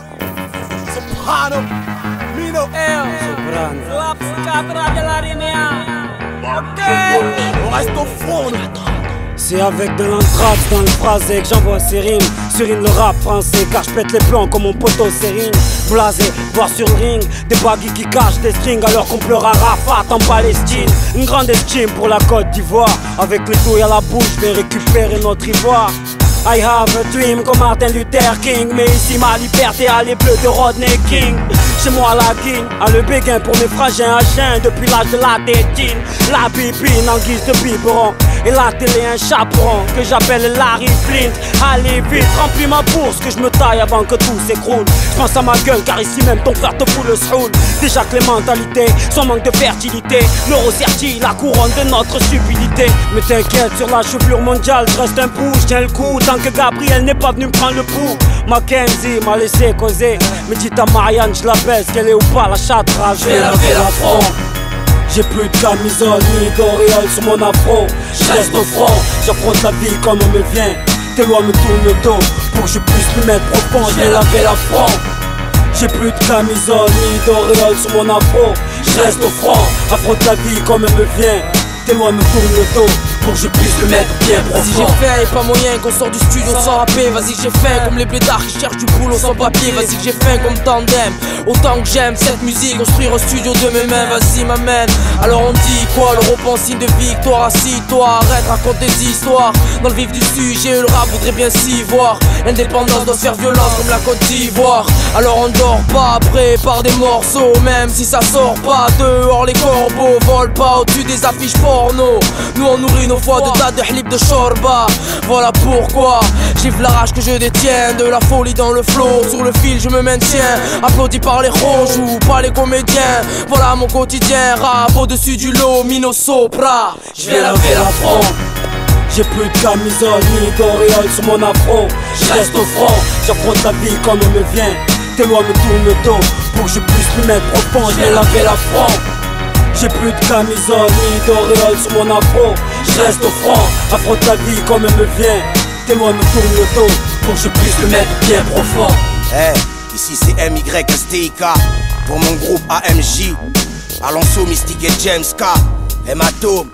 Soprano, Mino. Soprano. Psychiatre de la rime. On reste au front. C'est avec de l'anthrax dans le phrasé que j'envoie ces rimes. Surine le rap français car je pète les plans comme mon poteau Sérine. Blasé, voir sur le ring, des baggy qui cachent des strings alors qu'on pleure à Rafat en Palestine. Une grande estime pour la Côte d'Ivoire. Avec les douilles à la bouche, je vais récupérer notre ivoire. I have a dream comme Martin Luther King. Mais ici ma liberté a les bleus de Rodney King. Chez moi la guine, a le béguin pour mes fragins à jeun depuis l'âge de la tétine. La bibine en guise de biberon et la télé un chaperon que j'appelle Larry Flint. Allez vite, remplis ma bourse que je me taille avant que tout s'écroule. Je pense à ma gueule car ici même ton frère te fout le sroule. Déjà que les mentalités, son manque de fertilité l'eurocertie, la couronne de notre stupidité. Mais t'inquiète, sur la chevelure mondiale, je reste un pouls, je tiens le coup. Tant que Gabriel n'est pas venu me prendre le pouls. Mackenzie m'a laissé causer. Mais dis à Marianne, je la baisse, qu'elle est ou pas la chatra. Je vais laver la front. J'ai plus de camisole ni d'auréole sur mon afro. Je reste au front, j'affronte la vie comme elle me vient. Tes lois me tournent le dos pour que je puisse me mettre profond. Je vais laver la front. J'ai plus de camisole ni d'auréole sur mon afro. Je reste au front, affronte la vie comme elle me vient. Tes lois me tournent le dos pour que je puisse le mettre bien profond. Vas-y j'ai faim, y'a pas moyen qu'on sort du studio sans rapper. Vas-y j'ai faim comme les blédards qui cherchent du boulot sans papier. Vas-y j'ai faim comme Tandem, autant que j'aime cette musique. Construire un studio de mes mains, vas-y m'amène. Alors on dit quoi, le repos en signe de victoire. Assis-toi, arrête, raconte des histoires. Dans le vif du sujet, le rap voudrait bien s'y voir. L'indépendance doit se faire violence comme la Côte d'Ivoire. Alors on dort pas, prépare des morceaux. Même si ça sort pas dehors, les corbeaux volent pas au-dessus des affiches porno. Nous on nourrit nos foies de tas de hlib de shorba. Voilà pourquoi j'ai la rage que je détiens. De la folie dans le flow, sur le fil je me maintiens. Applaudi par les rouges ou par les comédiens. Voilà mon quotidien, rap au-dessus du lot, Mino Sopra. Je vais laver la front. J'ai plus de camisole ni d'auréole sur mon afro. Je reste au front, j'affronte la vie comme elle me vient. Tes lois me tournent le dos pour que je puisse me mettre profond. Je vais laver la front. J'ai plus de camisole ni d'auréole sur mon afro. Je reste au front, affronte la vie comme elle me vient. Tes lois me tournent le dos pour que je puisse le mettre bien profond. Hey, ici c'est MYSTIK pour mon groupe AMJ. Alonso, Mystique et James K. Hématome.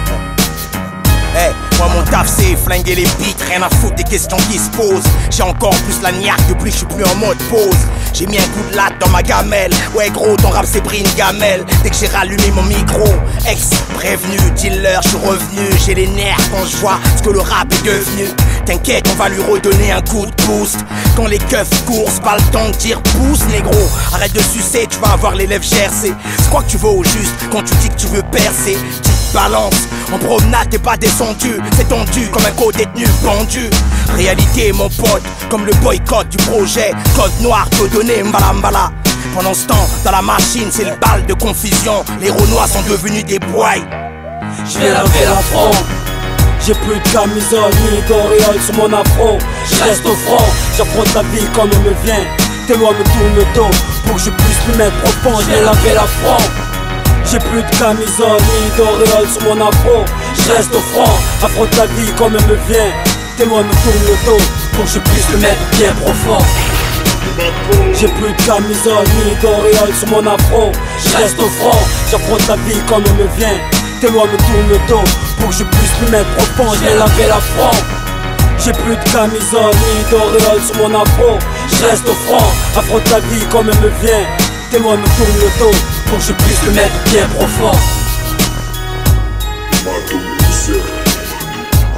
Hey, moi mon taf c'est flinguer les beats, rien à foutre des questions qui se posent. J'ai encore plus la niaque depuis que je suis plus en mode pause. J'ai mis un coup de latte dans ma gamelle. Ouais gros, ton rap s'est pris une gamelle. Dès que j'ai rallumé mon micro, ex-prévenu, dealer, je suis revenu. J'ai les nerfs quand je vois ce que le rap est devenu. T'inquiète, on va lui redonner un coup de boost. Quand les keufs courent, c'est pas le temps de dire pouce négro. Arrête de sucer, tu vas avoir les lèvres gercées. C'est quoi que tu veux au juste quand tu dis que tu veux percer? Petite balance, en promenade t'es pas descendu. C'est tendu comme un co-détenu pendu. Réalité mon pote, comme le boycott du projet. Code noir, te donner mbala mbala. Pendant ce temps, dans la machine, c'est le bal de confusion. Les Renois sont devenus des boys. Je vais laver la front. J'ai plus de camisole ni d'auréole sur mon afro. Je reste au front, j'affronte la vie comme elle me vient. Tes lois me tournent le dos pour que je puisse me mettre profond. Je vais laver la front. J'ai plus de camisole ni d'auréole sur mon afro. Je reste au front, affronte la vie comme elle me vient. Tes lois me tournent le dos pour que je puisse le mettre bien profond. J'ai plus de camisole ni d'auréole sur mon afro. Je reste au front, j'affronte la vie comme elle me vient. Tes lois me tournent le dos pour que je puisse me mettre profond. Je vais laver la front. J'ai plus de camisole ni d'auréole sur mon afro. Je reste au front, affronte la vie comme elle me vient. Tes lois me tournent le dos pour que je puisse le mettre bien profond.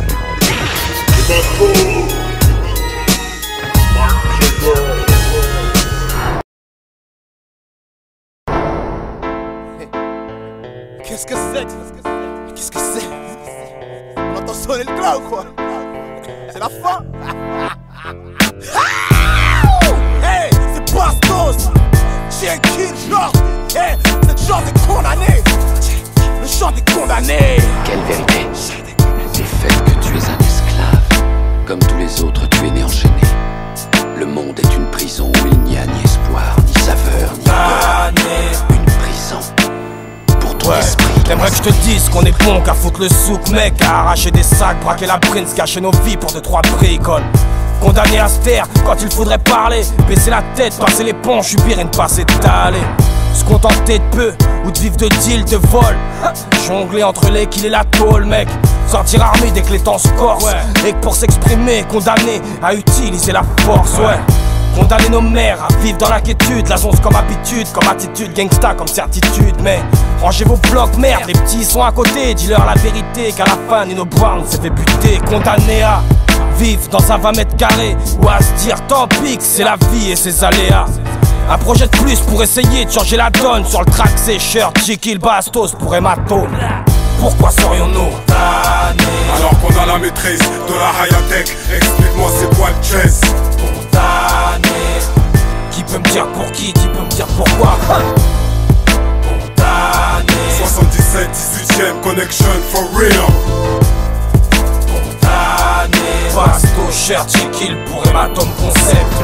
Qu'est-ce que c'est? Qu'est-ce que c'est? On entend sonner le glas ou quoi? C'est la fin? Hey, c'est Bastos! J'ai un kill, genre! Hey, c'est le genre des condamnés! Le genre des condamnés! Quelle vérité? Du fait que tu es un esclave. Comme tous les autres, tu es né enchaîné. Le monde est une prison où il n'y a ni espoir, ni saveur, ni peur. Une prison pour ton esprit. J'aimerais que je te dise qu'on est bon qu'à foutre le souk, mec, à arracher des sacs, braquer la prince, cacher nos vies pour 2-3 bricoles. Condamné à se taire quand il faudrait parler, baisser la tête, passer les ponts, subir et ne pas s'étaler. Se contenter de peu ou de vivre de deal, de vol. Jongler entre l'équil et la tôle, mec. Sortir armé dès que les temps se corsent. Et que pour s'exprimer, condamné à utiliser la force, ouais. Condamner nos mères à vivre dans l'inquiétude, la zonce comme habitude, comme attitude, gangsta comme certitude. Mais rangez vos blocs, merde, les petits sont à côté. Dis-leur la vérité qu'à la fin, Nino Brown s'est fait buter. Condamné à vivre dans un 20 mètres carrés ou à se dire tant pis que c'est la vie et ses aléas. Un projet de plus pour essayer de changer la donne. Sur le track c'est shirt, J-Kill Bastos pour hématome. Pourquoi serions-nous condamnés alors qu'on a la maîtrise de la Hayatech? Explique-moi c'est quoi le jazz? Condamné. Qui peut me dire pour qui peut me dire pourquoi? Condamné. 77, 18ème connection for real. Condamné. Bastos, shirt, J-Kill pour hématome concept.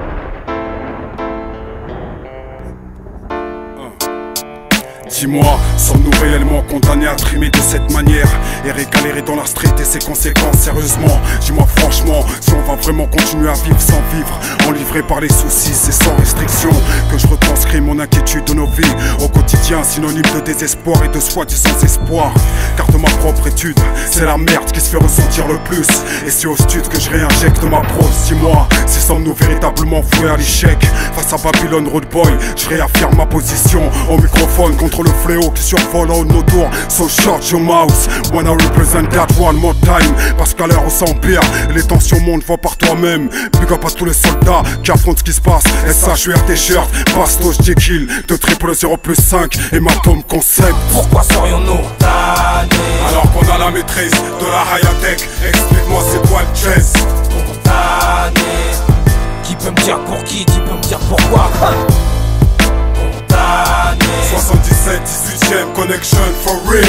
Dis-moi, sommes-nous réellement condamnés à trimer de cette manière et récalérer dans la street et ses conséquences? Sérieusement, dis-moi franchement, si on va vraiment continuer à vivre sans vivre, enivré par les soucis, c'est sans restriction que je retranscris mon inquiétude de nos vies au quotidien, synonyme de désespoir et de soi-disant espoir. Car de ma propre étude, c'est la merde qui se fait ressentir le plus. Et c'est au stud que je réinjecte ma prose. Dis-moi, si sommes-nous véritablement voués à l'échec? Face à Babylon Road Boy, je réaffirme ma position au microphone contre le fléau qui survole en nos tours. So shut your mouth when I represent that one more time. Parce qu'à l'heure où ça empire, les tensions montent, va par toi-même. Big up à tous les soldats qui affrontent ce qui se passe. SHUR t-shirt, Bastos, J-Kill, de 000+5 et Matom Concept. Pourquoi serions-nous condamnés alors qu'on a la maîtrise de la Hayatech? Explique-moi c'est quoi le jazz? Condamné. Qui peut me dire pour qui peut me dire pourquoi? Condamné. 77, 18ème connection for real.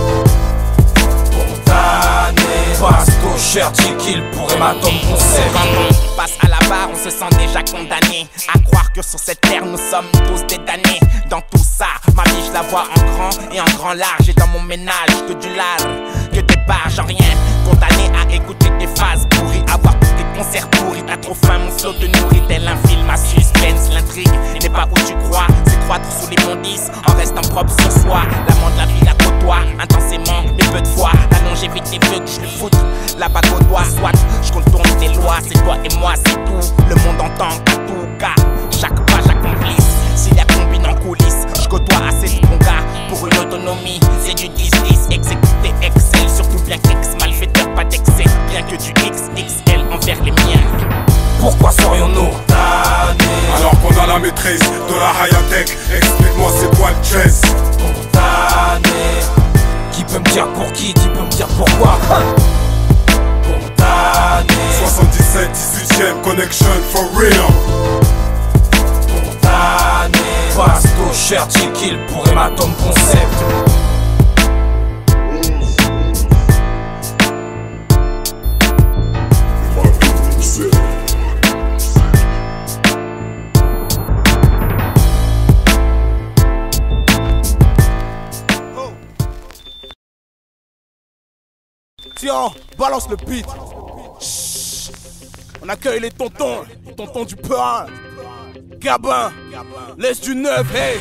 Condamné. Bastos, shirt, J-Kill pour hématome concept. Quand on passe à la barre, on se sent déjà condamné. À croire que sur cette terre nous sommes tous des damnés. Dans tout ça, ma vie je la vois en grand et en grand large. Et dans mon ménage que du lard, que des barges en rien. Condamné à écouter des phases pourries, avoir tous tes concerts pourris. T'as trop faim, mon flow te nourrit tel un film à suspense. L'intrigue n'est pas où tu crois, c'est croître sous les mondices en restant propre sur soi. L'amant de la vie la côtoie intensément, mais peu de fois. La longévité veut que je le foute là-bas qu'au doigt. Soit je contourne tes lois, c'est toi et moi, c'est tout. Le monde entend qu'à tout cas, chaque pas j'accomplisse. S'il y a combine en coulisses, je côtoie assez de bons gars pour une autonomie. C'est du 10-10, exécuter Excel. Surtout bien qu'ex-malfaiteur, pas d'excès. Bien que du XXL envers les miens. Pourquoi serions-nous condamnés alors qu'on a la maîtrise de la Hayatech? Explique-moi c'est quoi le jazz? Condamné. Qui peut me dire pour qui peut me dire pourquoi? Condamné. 77, 18ème connection for real. Condamné. Bastos, shirt, J-Kill pour hématome concept. Tiens, balance le beat. Chut. On accueille les tontons du Perin. Gabin, laisse du neuf, hey.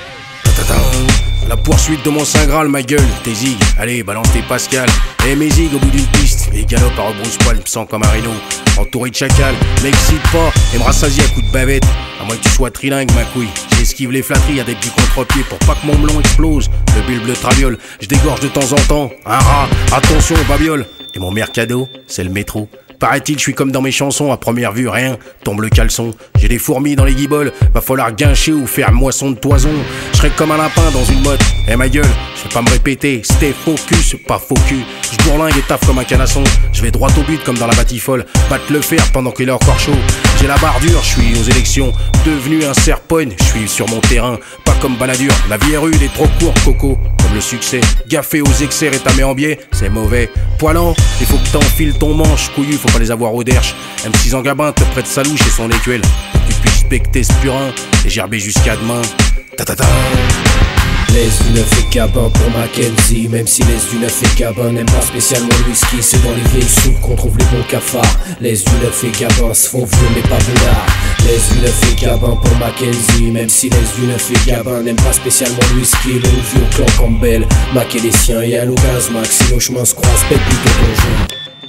La poursuite de mon Saint Graal, ma gueule, tes zig, allez balance tes Pascal. Et mes zig au bout d'une piste, et galope à rebrousse-poil, me sens comme un rhino. Entouré de chacal, m'excite pas et me rassasie à coups de bavette. À moins que tu sois trilingue, ma couille. J'esquive les flatteries à des petits contre-pieds pour pas que mon melon explose. Le bulle bleu traviole, je dégorge de temps en temps. Un rat, attention babiole. Et mon mercado, c'est le métro. Paraît-il, je suis comme dans mes chansons, à première vue, rien, tombe le caleçon. J'ai des fourmis dans les guiboles, va falloir guincher ou faire moisson de toison. Je serai comme un lapin dans une motte, ma gueule, je vais pas me répéter, c'était focus, pas faux cul. Je bourlingue et taffe comme un canasson, je vais droit au but comme dans la batifole, battre le fer pendant qu'il est encore chaud. J'ai la barre dure, je suis aux élections, devenu un serpogne, je suis sur mon terrain, pas comme Balladur. La vie est rude et trop courte, coco, comme le succès. Gaffé aux excès rétamés en biais, c'est mauvais. Poilant, il faut que t'enfiles ton manche, couillu, faut pas les avoir au derche. M6 en gabin, te prête sa louche et son écuelle. Tu puisses pecter ce purin et gerber jusqu'à demain. Ta-ta-ta. Laisse du neuf et cabin pour Mackenzie. Même si laisse du neuf et cabin n'aime pas spécialement le whisky, c'est dans les vieilles soupes qu'on trouve les bons cafards. Laisse du neuf et cabin se font vieux mais pas boulard. Laisse du neuf et cabin pour Mackenzie. Même si laisse du neuf et cabin n'aime pas spécialement le whisky, le vieux clan Campbell, Mac et les siens et à l'occasion Max. Si nos chemins se croisent, pète plutôt ton joint.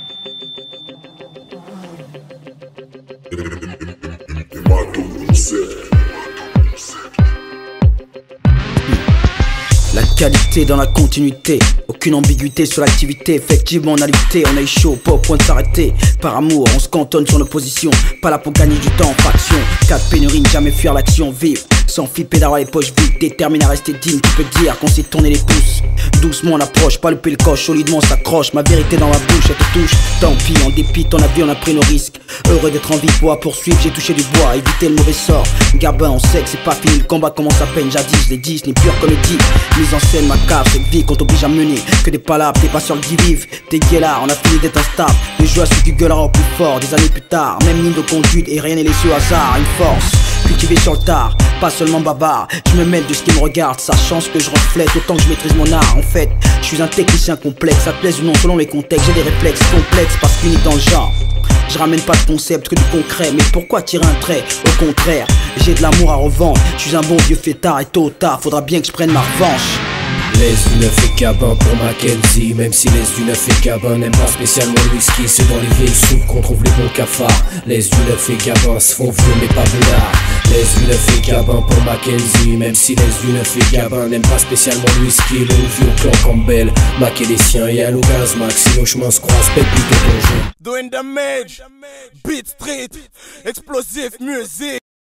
La qualité dans la continuité, aucune ambiguïté sur l'activité. Effectivement on a lutté, on a eu chaud, pas au point de s'arrêter. Par amour, on se cantonne sur nos positions, pas là pour gagner du temps en faction. Cas de pénurie, ne jamais fuir l'action, vivre sans flipper d'avoir les poches vides, déterminé à rester digne. Tu peux dire qu'on s'est tourné les pouces. Doucement on approche, pas le coche, solidement on s'accroche. Ma vérité dans ma bouche, elle te touche. Tant pis, en dépit, on a vu, on a pris nos risques. Heureux d'être en vie, pour poursuivre, j'ai touché du bois, éviter le mauvais sort. Gabin, on sait que c'est pas fini, le combat commence à peine. Jadis, les 10, n'est pure comédie. Mise en scène, macabre, cette vie qu'on t'oblige à mener. Que des palabres, t'es pas sur le qui-vive. T'es guélards, on a fini d'être instable. Les joueurs, celui qui gueulera au plus fort. Des années plus tard, même ligne de conduite et rien n'est laissé au hasard. Une force, cultivée sur le tard, pas seulement bavard. Je me mêle de ce qui me regarde, sachant ce que je reflète autant que je maîtrise mon art. En fait, je suis un technicien complexe, ça te plaise ou non selon les contextes. J'ai des réflexes complexes parce qu'unique dans le genre. Je ramène pas de concept que du concret, mais pourquoi tirer un trait? Au contraire, j'ai de l'amour à revendre. Je suis un bon vieux fêtard et tôt ou tard, faudra bien que je prenne ma revanche. Laisse du neuf et cabin pour Mackenzie. Même si laisse du neuf et cabin n'aime pas spécialement le whisky, c'est dans les vieilles soupes qu'on trouve les bons cafards. Laisse du neuf et cabin se font vieux mais pas boulard. Laisse du neuf et cabin pour Mackenzie. Même si laisse du neuf et cabin n'aime pas spécialement le whisky, le vieux clan Campbell, Mac et les siens et à l'occasion Max. Si nos chemins se croisent, pète plutôt ton jeu. Doing damage, beat street, explosive music,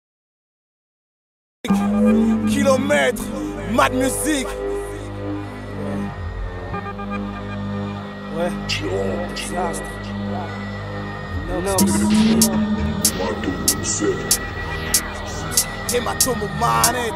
kilomètres, mad music. Ouais. Hématome aux manettes.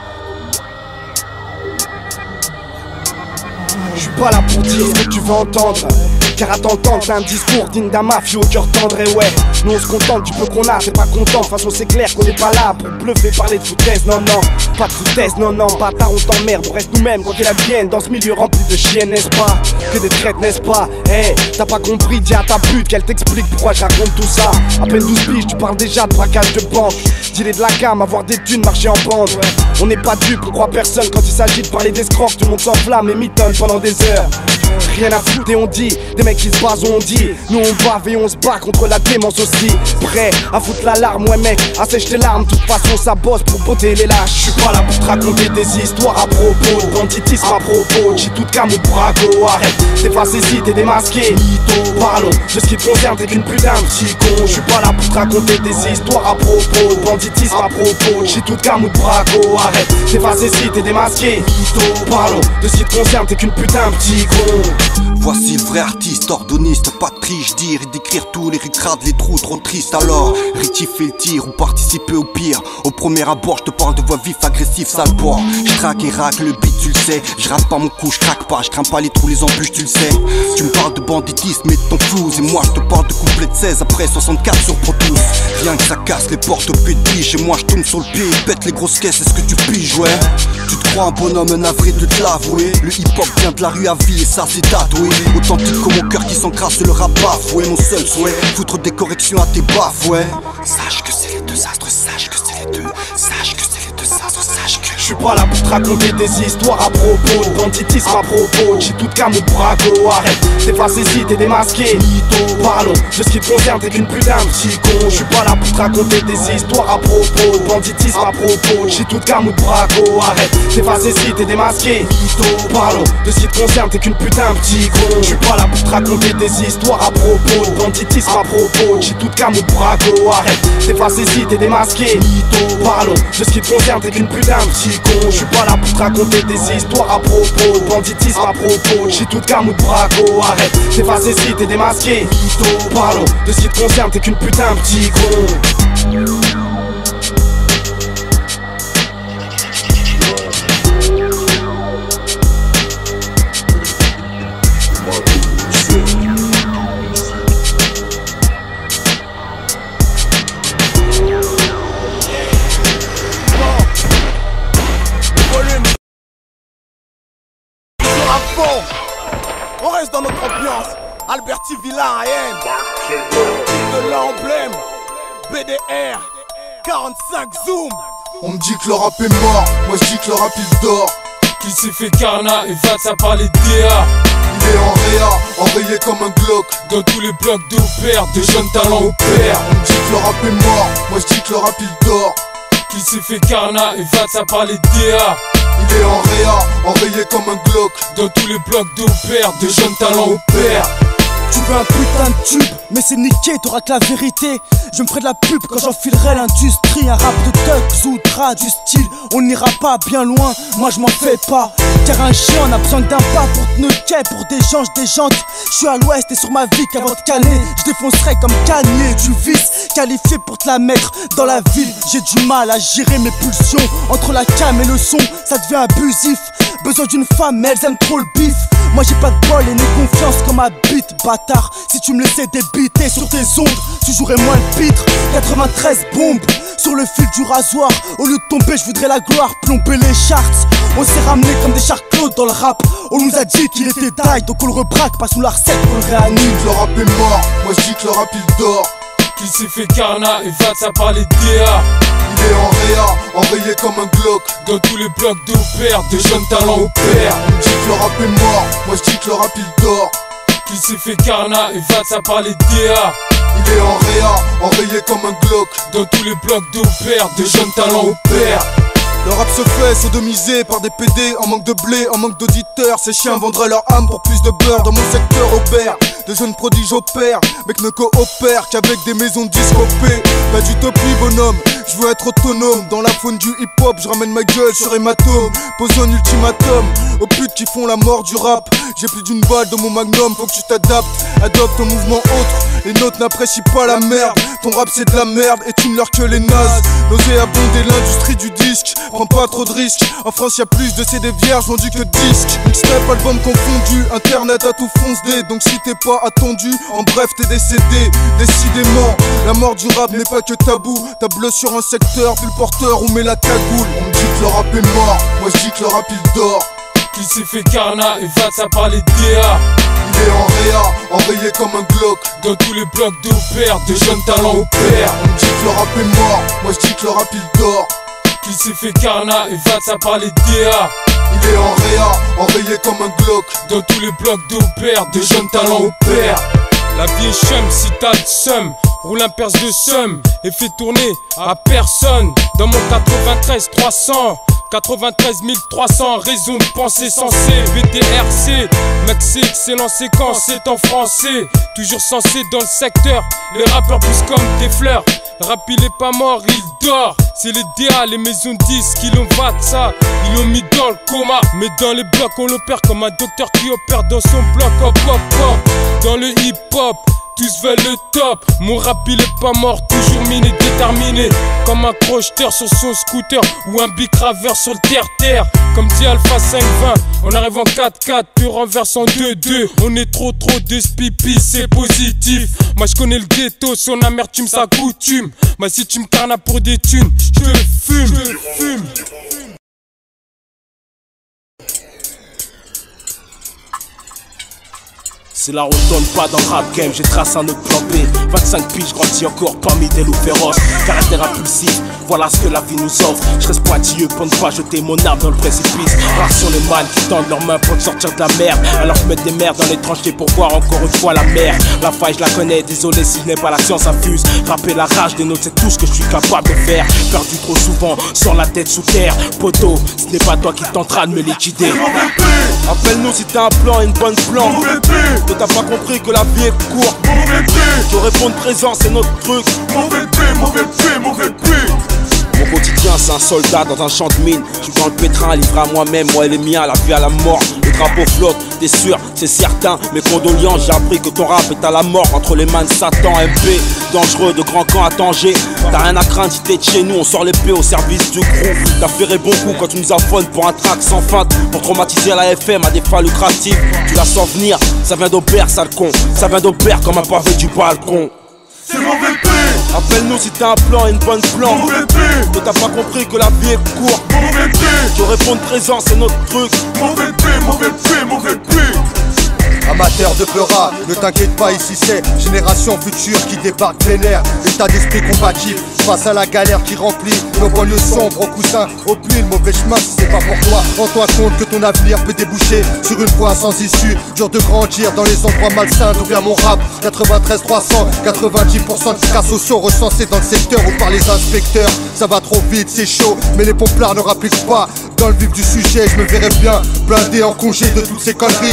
Je suis pas là pour dire ce que tu veux entendre, car à t'entendre t'as un discours digne d'un mafieux au cœur tendre. Et ouais, nous on se contente du peu qu'on a, t'es pas content. De toute façon c'est clair qu'on n'est pas là pour bluffer, parler de foutaise. Non non, pas de foutaise, non non. Bâtard on t'emmerde, on reste nous-mêmes quand il vienne. Dans ce milieu rempli de chiennes, n'est-ce pas? Que des traites, n'est-ce pas? Eh, t'as pas compris, dis à ta pute qu'elle t'explique pourquoi je raconte tout ça. À peine 12 piges, tu parles déjà de braquage de banque. Dealer de la gamme, avoir des thunes, marcher en bande. On n'est pas dupes, on croit personne quand il s'agit de parler d'escrocs. Tout le monde s'enflamme et mitonne pendant des heures. Rien à foutre et on dit, des mecs qui se basent on dit. Nous on bave et on se bat contre la démence aussi. Prêt à foutre l'alarme, ouais mec, assèche tes larmes. De toute façon ça bosse pour botter les lâches. Je suis pas là pour te raconter des histoires à propos de banditisme, à propos j'ai toute cam ou braco. Arrête, t'es pas saisi, t'es démasqué. Mytho, parlons de ce qui te concerne, t'es qu'une putain de petit con. Je suis pas là pour te raconter des histoires à propos de banditisme, à propos j'ai toute cam ou braco. Arrête, t'es pas saisi, t'es démasqué. Mytho, parlons de ce qui te concerne, t'es qu'une putain de petit con. Voici le vrai artiste, ordonniste, pas de triche, dire et décrire tous les ricrades, les trous trop tristes. Alors, rectifier le tir ou participer au pire. Au premier abord, je te parle de voix vif, agressif, sale bois. Je traque et raque le beat, tu le sais. Je rate pas mon coup, je craque pas, je crains pas les trous, les embûches, tu le sais. Tu me parles de banditisme et de ton flouze. Et moi, je te parle de couplet de 16 après 64 sur Pro Tools. Rien que ça casse les portes au pied de biche. Et moi, je tourne sur le pied, pète les grosses caisses, est-ce que tu piges, ouais? Tu te crois un bonhomme, un avril de te l'avouer. Le hip-hop vient de la rue à vie et ça, c'est tatoué. Authentique comme mon cœur qui s'encrasse le rap bafoué. Mon seul souhait, foutre des corrections à tes baffes, ouais. Sache que c'est les deux astres, sache que c'est les deux, sache que c'est les deux Je suis pas là pour te raconter des histoires à propos de banditisme à propos. J'ai tout cam ou braco, arrête, t'es pas saisi, t'es démasqué. Parlons de ce qui te concerne, t'es qu'une putain de petit con. Je suis pas là pour te raconter des histoires à propos de banditisme à propos. J'ai tout cam ou braco, arrête, t'es pas saisi, t'es démasqué. Parlons de ce qui te concerne, t'es qu'une putain de petit con. Je suis pas là pour te raconter des histoires à propos de banditisme à propos. J'ai tout cam ou braco, arrête, t'es pas saisi, t'es démasqué. Parlons de ce qui te concerne, t'es qu'une putain de petit con. Je suis pas là pour te raconter des histoires à propos de banditisme à propos. J'ai tout cam ou braco, arrête, t'es pas saisi, t'es démasqué. Parlons de ce qui te concerne, t'es qu'une putain de petit con. On reste dans notre ambiance. Alberti Villain AM, de l'emblème, BDR, 45 Zoom. On me dit que le rap est mort, moi je dis que le rap il dort. Qui s'est fait Carna et va ça par les DA. Il est en réa, enrayé comme un Glock. Dans tous les blocs d'opère, de jeunes talents au père. On me dit que le rap est mort, moi je dis que le rap il dort. Qui s'est fait Carna et va ça par les DA. Il est en réa, enrayé comme un Glock. Dans tous les blocs d'opère, de jeunes talents au père. Tu veux un putain de tube, mais c'est niqué, t'auras que la vérité. Je me ferai de la pub quand j'enfilerai l'industrie. Un rap de thugs ou dra du style. On n'ira pas bien loin, moi je m'en fais pas. Car un chien on a besoin d'un pas pour te neuquer, pour des gens je déjante. Je suis à l'ouest et sur ma vie qu'avant de caler, je défoncerai comme Kanye du vice. Qualifié pour te la mettre dans la ville. J'ai du mal à gérer mes pulsions. Entre la cam et le son, ça devient abusif. Besoin d'une femme mais elles aiment trop le bif. Moi j'ai pas de bol et ni confiance comme ma bite, bâtard. Si tu me laissais débiter sur tes ondes, tu jouerais moins le pitre. 93 bombes sur le fil du rasoir. Au lieu de tomber je voudrais la gloire, plomber les charts. On s'est ramené comme des chars Claude dans le rap. On nous a dit qu'il était die, donc on le rebraque, pas sous la recette, on le réanime. Le rap est mort, moi je dis que le rap il dort. Qui s'est fait Carna et va ça par les DA. Il est en réa, enrayé comme un Glock. Dans tous les blocs d'opère, de jeunes talents au père. On me dit que le rap est mort, moi je dis que le rap il dort. Qui s'est fait Carna et va ça par les DA. Il est en réa, enrayé comme un Glock. Dans tous les blocs d'opère, de jeunes talents au père. Le rap se fait sodomiser par des PD en manque de blé, en manque d'auditeurs. Ces chiens vendraient leur âme pour plus de beurre dans mon secteur aubert. De jeunes prodiges opèrent, mec ne coopèrent qu'avec des maisons de disques OP. Pas d'utopie bonhomme, je veux être autonome. Dans la faune du hip hop, je ramène ma gueule sur hématome. Pose un ultimatum aux putes qui font la mort du rap. J'ai plus d'une balle dans mon magnum, faut que tu t'adaptes. Adopte un mouvement autre, les nôtres n'apprécient pas la merde. Ton rap c'est de la merde et tu ne leur que les nazes. Nauséabonder l'industrie du disque, prends pas trop de risques. En France y'a plus de CD vierges vendus que de disques. Mixtape, album confondu, internet à tout fonce-dé. Donc si t'es pas attendu, en bref t'es décédé. Décidément, la mort du rap n'est pas que tabou. T'as bleu sur un secteur, puis le porteur ou met la cagoule. On me dit que le rap est mort, moi je dis que le rap il dort. Qui s'est fait Carna et va ça par les DA. Il est en réa, enrayé comme un Glock. Dans tous les blocs d'opère, de jeunes talents au père. On me dit que le rap est mort, moi je dis que le rap il dort. Qui s'est fait Carna et va ça par les DA. Il est en réa, enrayé comme un Glock. Dans tous les blocs d'opère, de jeunes talents au père. La vie est chum si t'as le seum. Roule un perce de somme et fais tourner à personne. Dans mon 93 300 93 300, raison de penser sensée. VTRC, mec c'est excellent séquence, c'est en français. Toujours censé dans le secteur, les rappeurs poussent comme des fleurs. Le rap il est pas mort, il dort. C'est les DA, les maisons de disques qui l'ont vat ça. Ils l'ont mis dans le coma. Mais dans les blocs on l'opère comme un docteur qui opère dans son bloc. Hop hop hop. Dans le hip hop tous veulent le top. Mon rap il est pas mort, toujours miné, déterminé. Comme un crocheteur sur son scooter ou un bicraveur sur le terre-terre. Comme dit Alpha 520, on arrive en 4-4, puis renverse en 2-2. On est trop de spipi, c'est positif. Moi je connais le ghetto, son amertume, sa coutume. Moi si tu me carnas pour des thunes, je te fume. C'est la rotonde, pas dans le rap game, j'ai tracé un autre plan B. 25 piges, grandis encore parmi des loups féroces. Caractère impulsif, voilà ce que la vie nous offre. Je reste pointilleux pour ne pas jeter mon arme dans le précipice. Rares sont les mâles qui tendent leurs mains pour te sortir de la merde. Alors je mets des merdes dans les tranchées pour voir encore une fois la mer. La faille je la connais, désolé si je n'ai pas la science infuse. Rapper la rage des nôtres, c'est tout ce que je suis capable de faire. Perdu trop souvent, sans la tête sous terre. Poto, ce n'est pas toi qui tentera de me liquider. Appelle-nous si t'as un plan et une bonne plan. Que t'as pas compris que la vie est courte. Que répondre présent c'est notre truc. Mauvais P. Mon quotidien c'est un soldat dans un champ de mine. Je suis dans le pétrin, livré à moi-même, moi et les miens, la vie à la mort. Le drapeau flotte, t'es sûr, c'est certain. Mes condoléances, j'ai appris que ton rap est à la mort. Entre les mains de Satan, MP, dangereux de grand camp à Tanger. T'as rien à craindre si t'es de chez nous, on sort l'épée au service du crew. T'as ferré bon coup quand tu nous affones pour un track sans feinte. Pour traumatiser la FM à des fins lucratives. Tu la sens venir, ça vient d'Aubert, sale con. Ça vient d'Aubert comme un pavé du balcon. C'est mauvais P. Appelle-nous si t'as un plan et une bonne plan. Que t'as pas compris que la vie est courte. Que répondre présent c'est notre truc. Mauvais P. Amateur de peura, ne t'inquiète pas, ici c'est génération future qui débarque vénère. État d'esprit combatif face à la galère qui remplit nos banlieues sombres au coussin, au pli. Le mauvais chemin si c'est pas pour toi. Rends-toi compte que ton avenir peut déboucher sur une voie sans issue. Dur de grandir dans les endroits malsains d'où vient mon rap. 93 300, 90% de cas sociaux recensés dans le secteur ou par les inspecteurs. Ça va trop vite, c'est chaud, mais les pomplards ne rappliquent pas. Dans le vif du sujet, je me verrais bien blindé en congé de toutes ces conneries.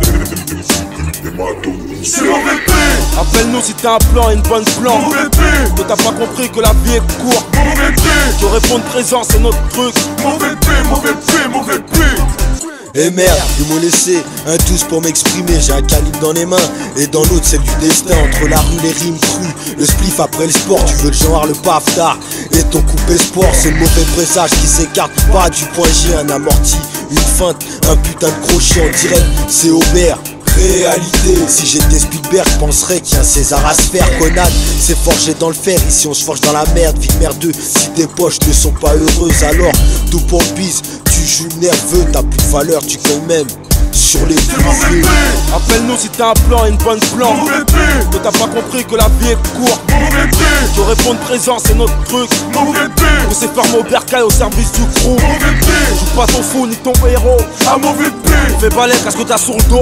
C'est mauvais P. Appelle-nous si t'as un plan et une bonne plan. Que t'as pas compris que la vie est courte. Que répondre présent c'est notre truc. Mauvais P. Eh merde, ils m'ont laissé un tous pour m'exprimer. J'ai un calibre dans les mains et dans l'autre celle du destin. Entre la rue, les rimes crues, le spliff après le sport. Tu veux le genre, le paftard et ton coupé sport. C'est le mauvais présage qui s'écarte pas du point G. Un amorti, une feinte, un putain de crochet en direct. C'est Aubert. Réalité, si j'étais Spielberg, je penserais qu'il y a un César à se faire. Conan, c'est forgé dans le fer, ici on se forge dans la merde. Vie merdeux, si tes poches ne sont pas heureuses, alors tout pour le bise. Tu joues nerveux, t'as plus de valeur, tu gagnes même sur les plus vieux. Appelle-nous si t'as un plan et une bonne plan. Que t'as pas compris que la vie est courte. Que répondre présent c'est notre truc. On s'est fermé au bercail au service du crew. Joue pas ton fou ni ton héros. Un mauvais P. Fais balai parce que t'as sur le dos.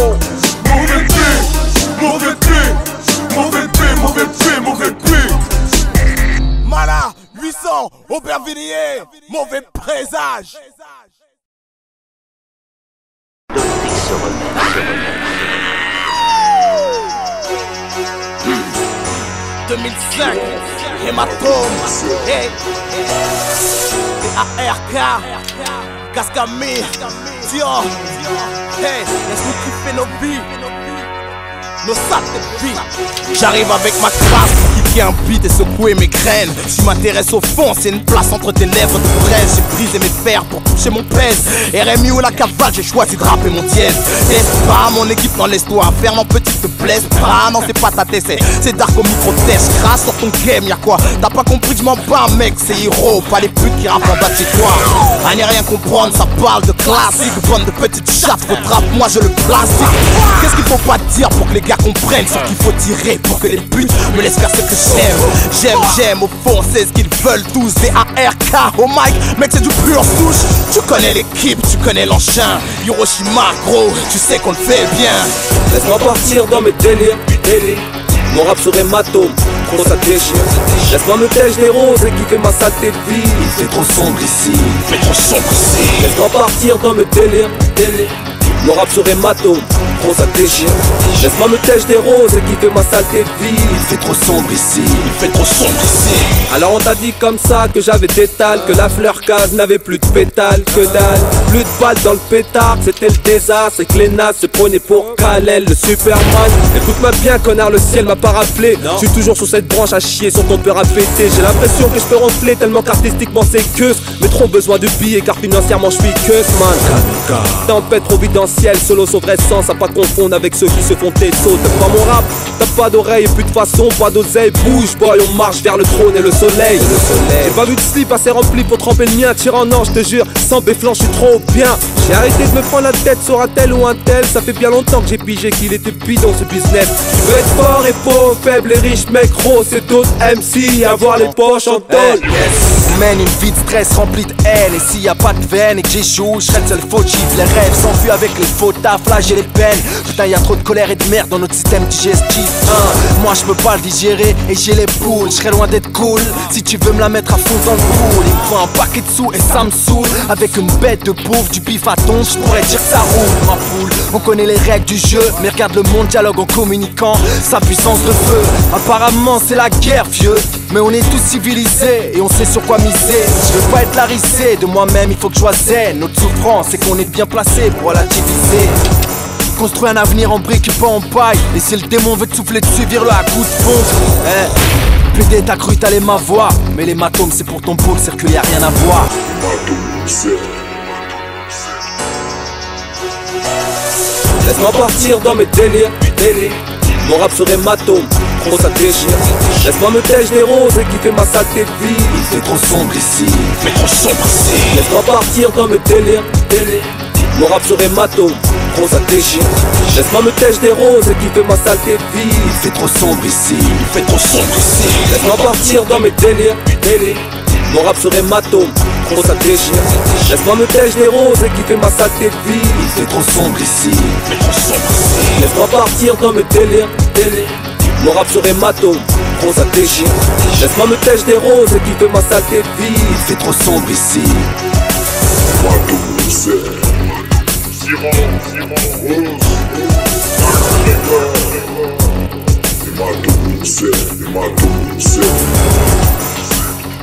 Mauvais P. Mala, 800, Aubervilliers, mauvais présage. 2005, hématome, hey, ARK, Gascami, Dior, hey, laisse-nous kiffer nos vies, nos sacs de vie. J'arrive avec ma classe, kicker un beat et secouer mes graines. Si je m'intéresse au fond, c'est une place entre tes lèvres de fraise. J'ai brisé mes fers pour toucher mon pèse. RMI ou la cavale, j'ai choisi de rapper mon dièse. Laisse pas mon équipe, non laisse-toi faire, non petit te blesse pas. Non c'est pas ta tête, c'est dark au micro-test. Crasse sur ton game, y'a quoi? T'as pas compris que je m'en bats mec, c'est héros. Pas les putes qui rappent en bas de chez toi. À n'y rien comprendre, ça parle de classique. Bande de petites chattes, votre rap, moi je le plastique. Qu'est-ce qu'il faut pas dire pour que les gars comprennent ce qu'il faut tirer pour que les buts me laissent faire ce que j'aime, au fond c'est ce qu'ils veulent tous. Des ARK au mic, mec c'est du pur souche. Tu connais l'équipe, tu connais l'engin. Hiroshima gros, tu sais qu'on le fait bien. Laisse-moi partir dans mes délires. Mon rap serait maton, trop ça déchire. Laisse-moi me tèche des roses et kiffer ma saleté de vie. Il fait trop sombre ici, Laisse-moi partir dans mes délires. Mon rap serait maton, trop ça déchire. Laisse-moi me tèche des roses et kiffer ma saleté de vie. Il fait trop sombre ici, Alors on t'a dit comme ça que j'avais d'étal, que la fleur case n'avait plus de pétales, que dalle. Plus de balles dans le pétard, c'était le désastre. Et que les nazes se prenaient pour Kal-El, le Superman. Écoute-moi bien connard, le ciel m'a pas rappelé. Je suis toujours sur cette branche à chier, sur ton père à péter. J'ai l'impression que je peux ronfler tellement qu'artistiquement c'est que mais trop besoin de billets car financièrement je suis que man. Tempête trop vite dans essentiel, selon son vrai sens, à pas confondre avec ceux qui se font têteaux. T'aimes pas mon rap, t'as pas d'oreille et plus de façon, pas d'oseille. Bouge boy, on marche vers le trône et le soleil. J'ai pas vu de slip assez rempli pour tremper le mien. Tire en or, je te jure, sans béflan, je suis trop bien. J'ai arrêté de me prendre la tête sur un tel ou un tel. Ça fait bien longtemps que j'ai pigé qu'il était bidon ce business. Tu veux être fort et pauvre, faible et riche, mec gros, c'est d'autres MC, avoir les poches en tôle. On mène une vie de stress remplie de haine. Et s'il y a pas de veine et que j'échoue, je serai le seul fautif. Les rêves s'enfuient avec les faux taf, là j'ai les peines. Putain y'a trop de colère et de merde dans notre système digestif. Moi je peux pas le digérer et j'ai les boules. Je serais loin d'être cool si tu veux me la mettre à fond dans le pool. Il me faut un paquet de sous et ça me saoule. Avec une bête de pauvre, du bif à ton, je pourrais dire que ça roule ma poule. On connaît les règles du jeu, mais regarde le monde dialogue en communiquant sa puissance de feu. Apparemment c'est la guerre vieux, mais on est tous civilisés et on sait sur quoi miser. Je veux pas être larissé, de moi-même il faut que je sois zen. Notre souffrance c'est qu'on est bien placé pour relativiser. Construis un avenir en briques et pas en paille. Et si le démon veut te souffler dessus, vire-le à coups de pompe. PD t'as cru t'allais ma voix, mais l'hématome c'est pour ton pôle circulaire, rien à voir. Laisse-moi partir dans mes délires, mon rap serait hématome, trop ça déchire. Laisse-moi me tèche des roses et kiffer ma saleté de vie. Il fait trop sombre ici, il fait trop sombre ici. Laisse-moi partir dans mes délires, mon rap serait hématome, trop ça déchire. Laisse-moi me tèche des roses et kiffer ma saleté de vie. Il fait trop sombre ici, il fait trop sombre ici. Laisse-moi partir dans mes délires, mon rap serait hématome, trop ça déchire. Laisse-moi me tèche des roses et kiffer ma saleté de vie. Il fait trop sombre ici, il fait trop sombre ici. Laisse-moi partir dans mes délires, mon rap serait hématome, trop ça déchire. Laisse-moi me tèche des roses et kiffer ma saleté de vie. Il fait trop sombre ici.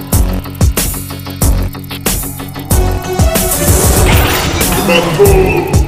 Rose.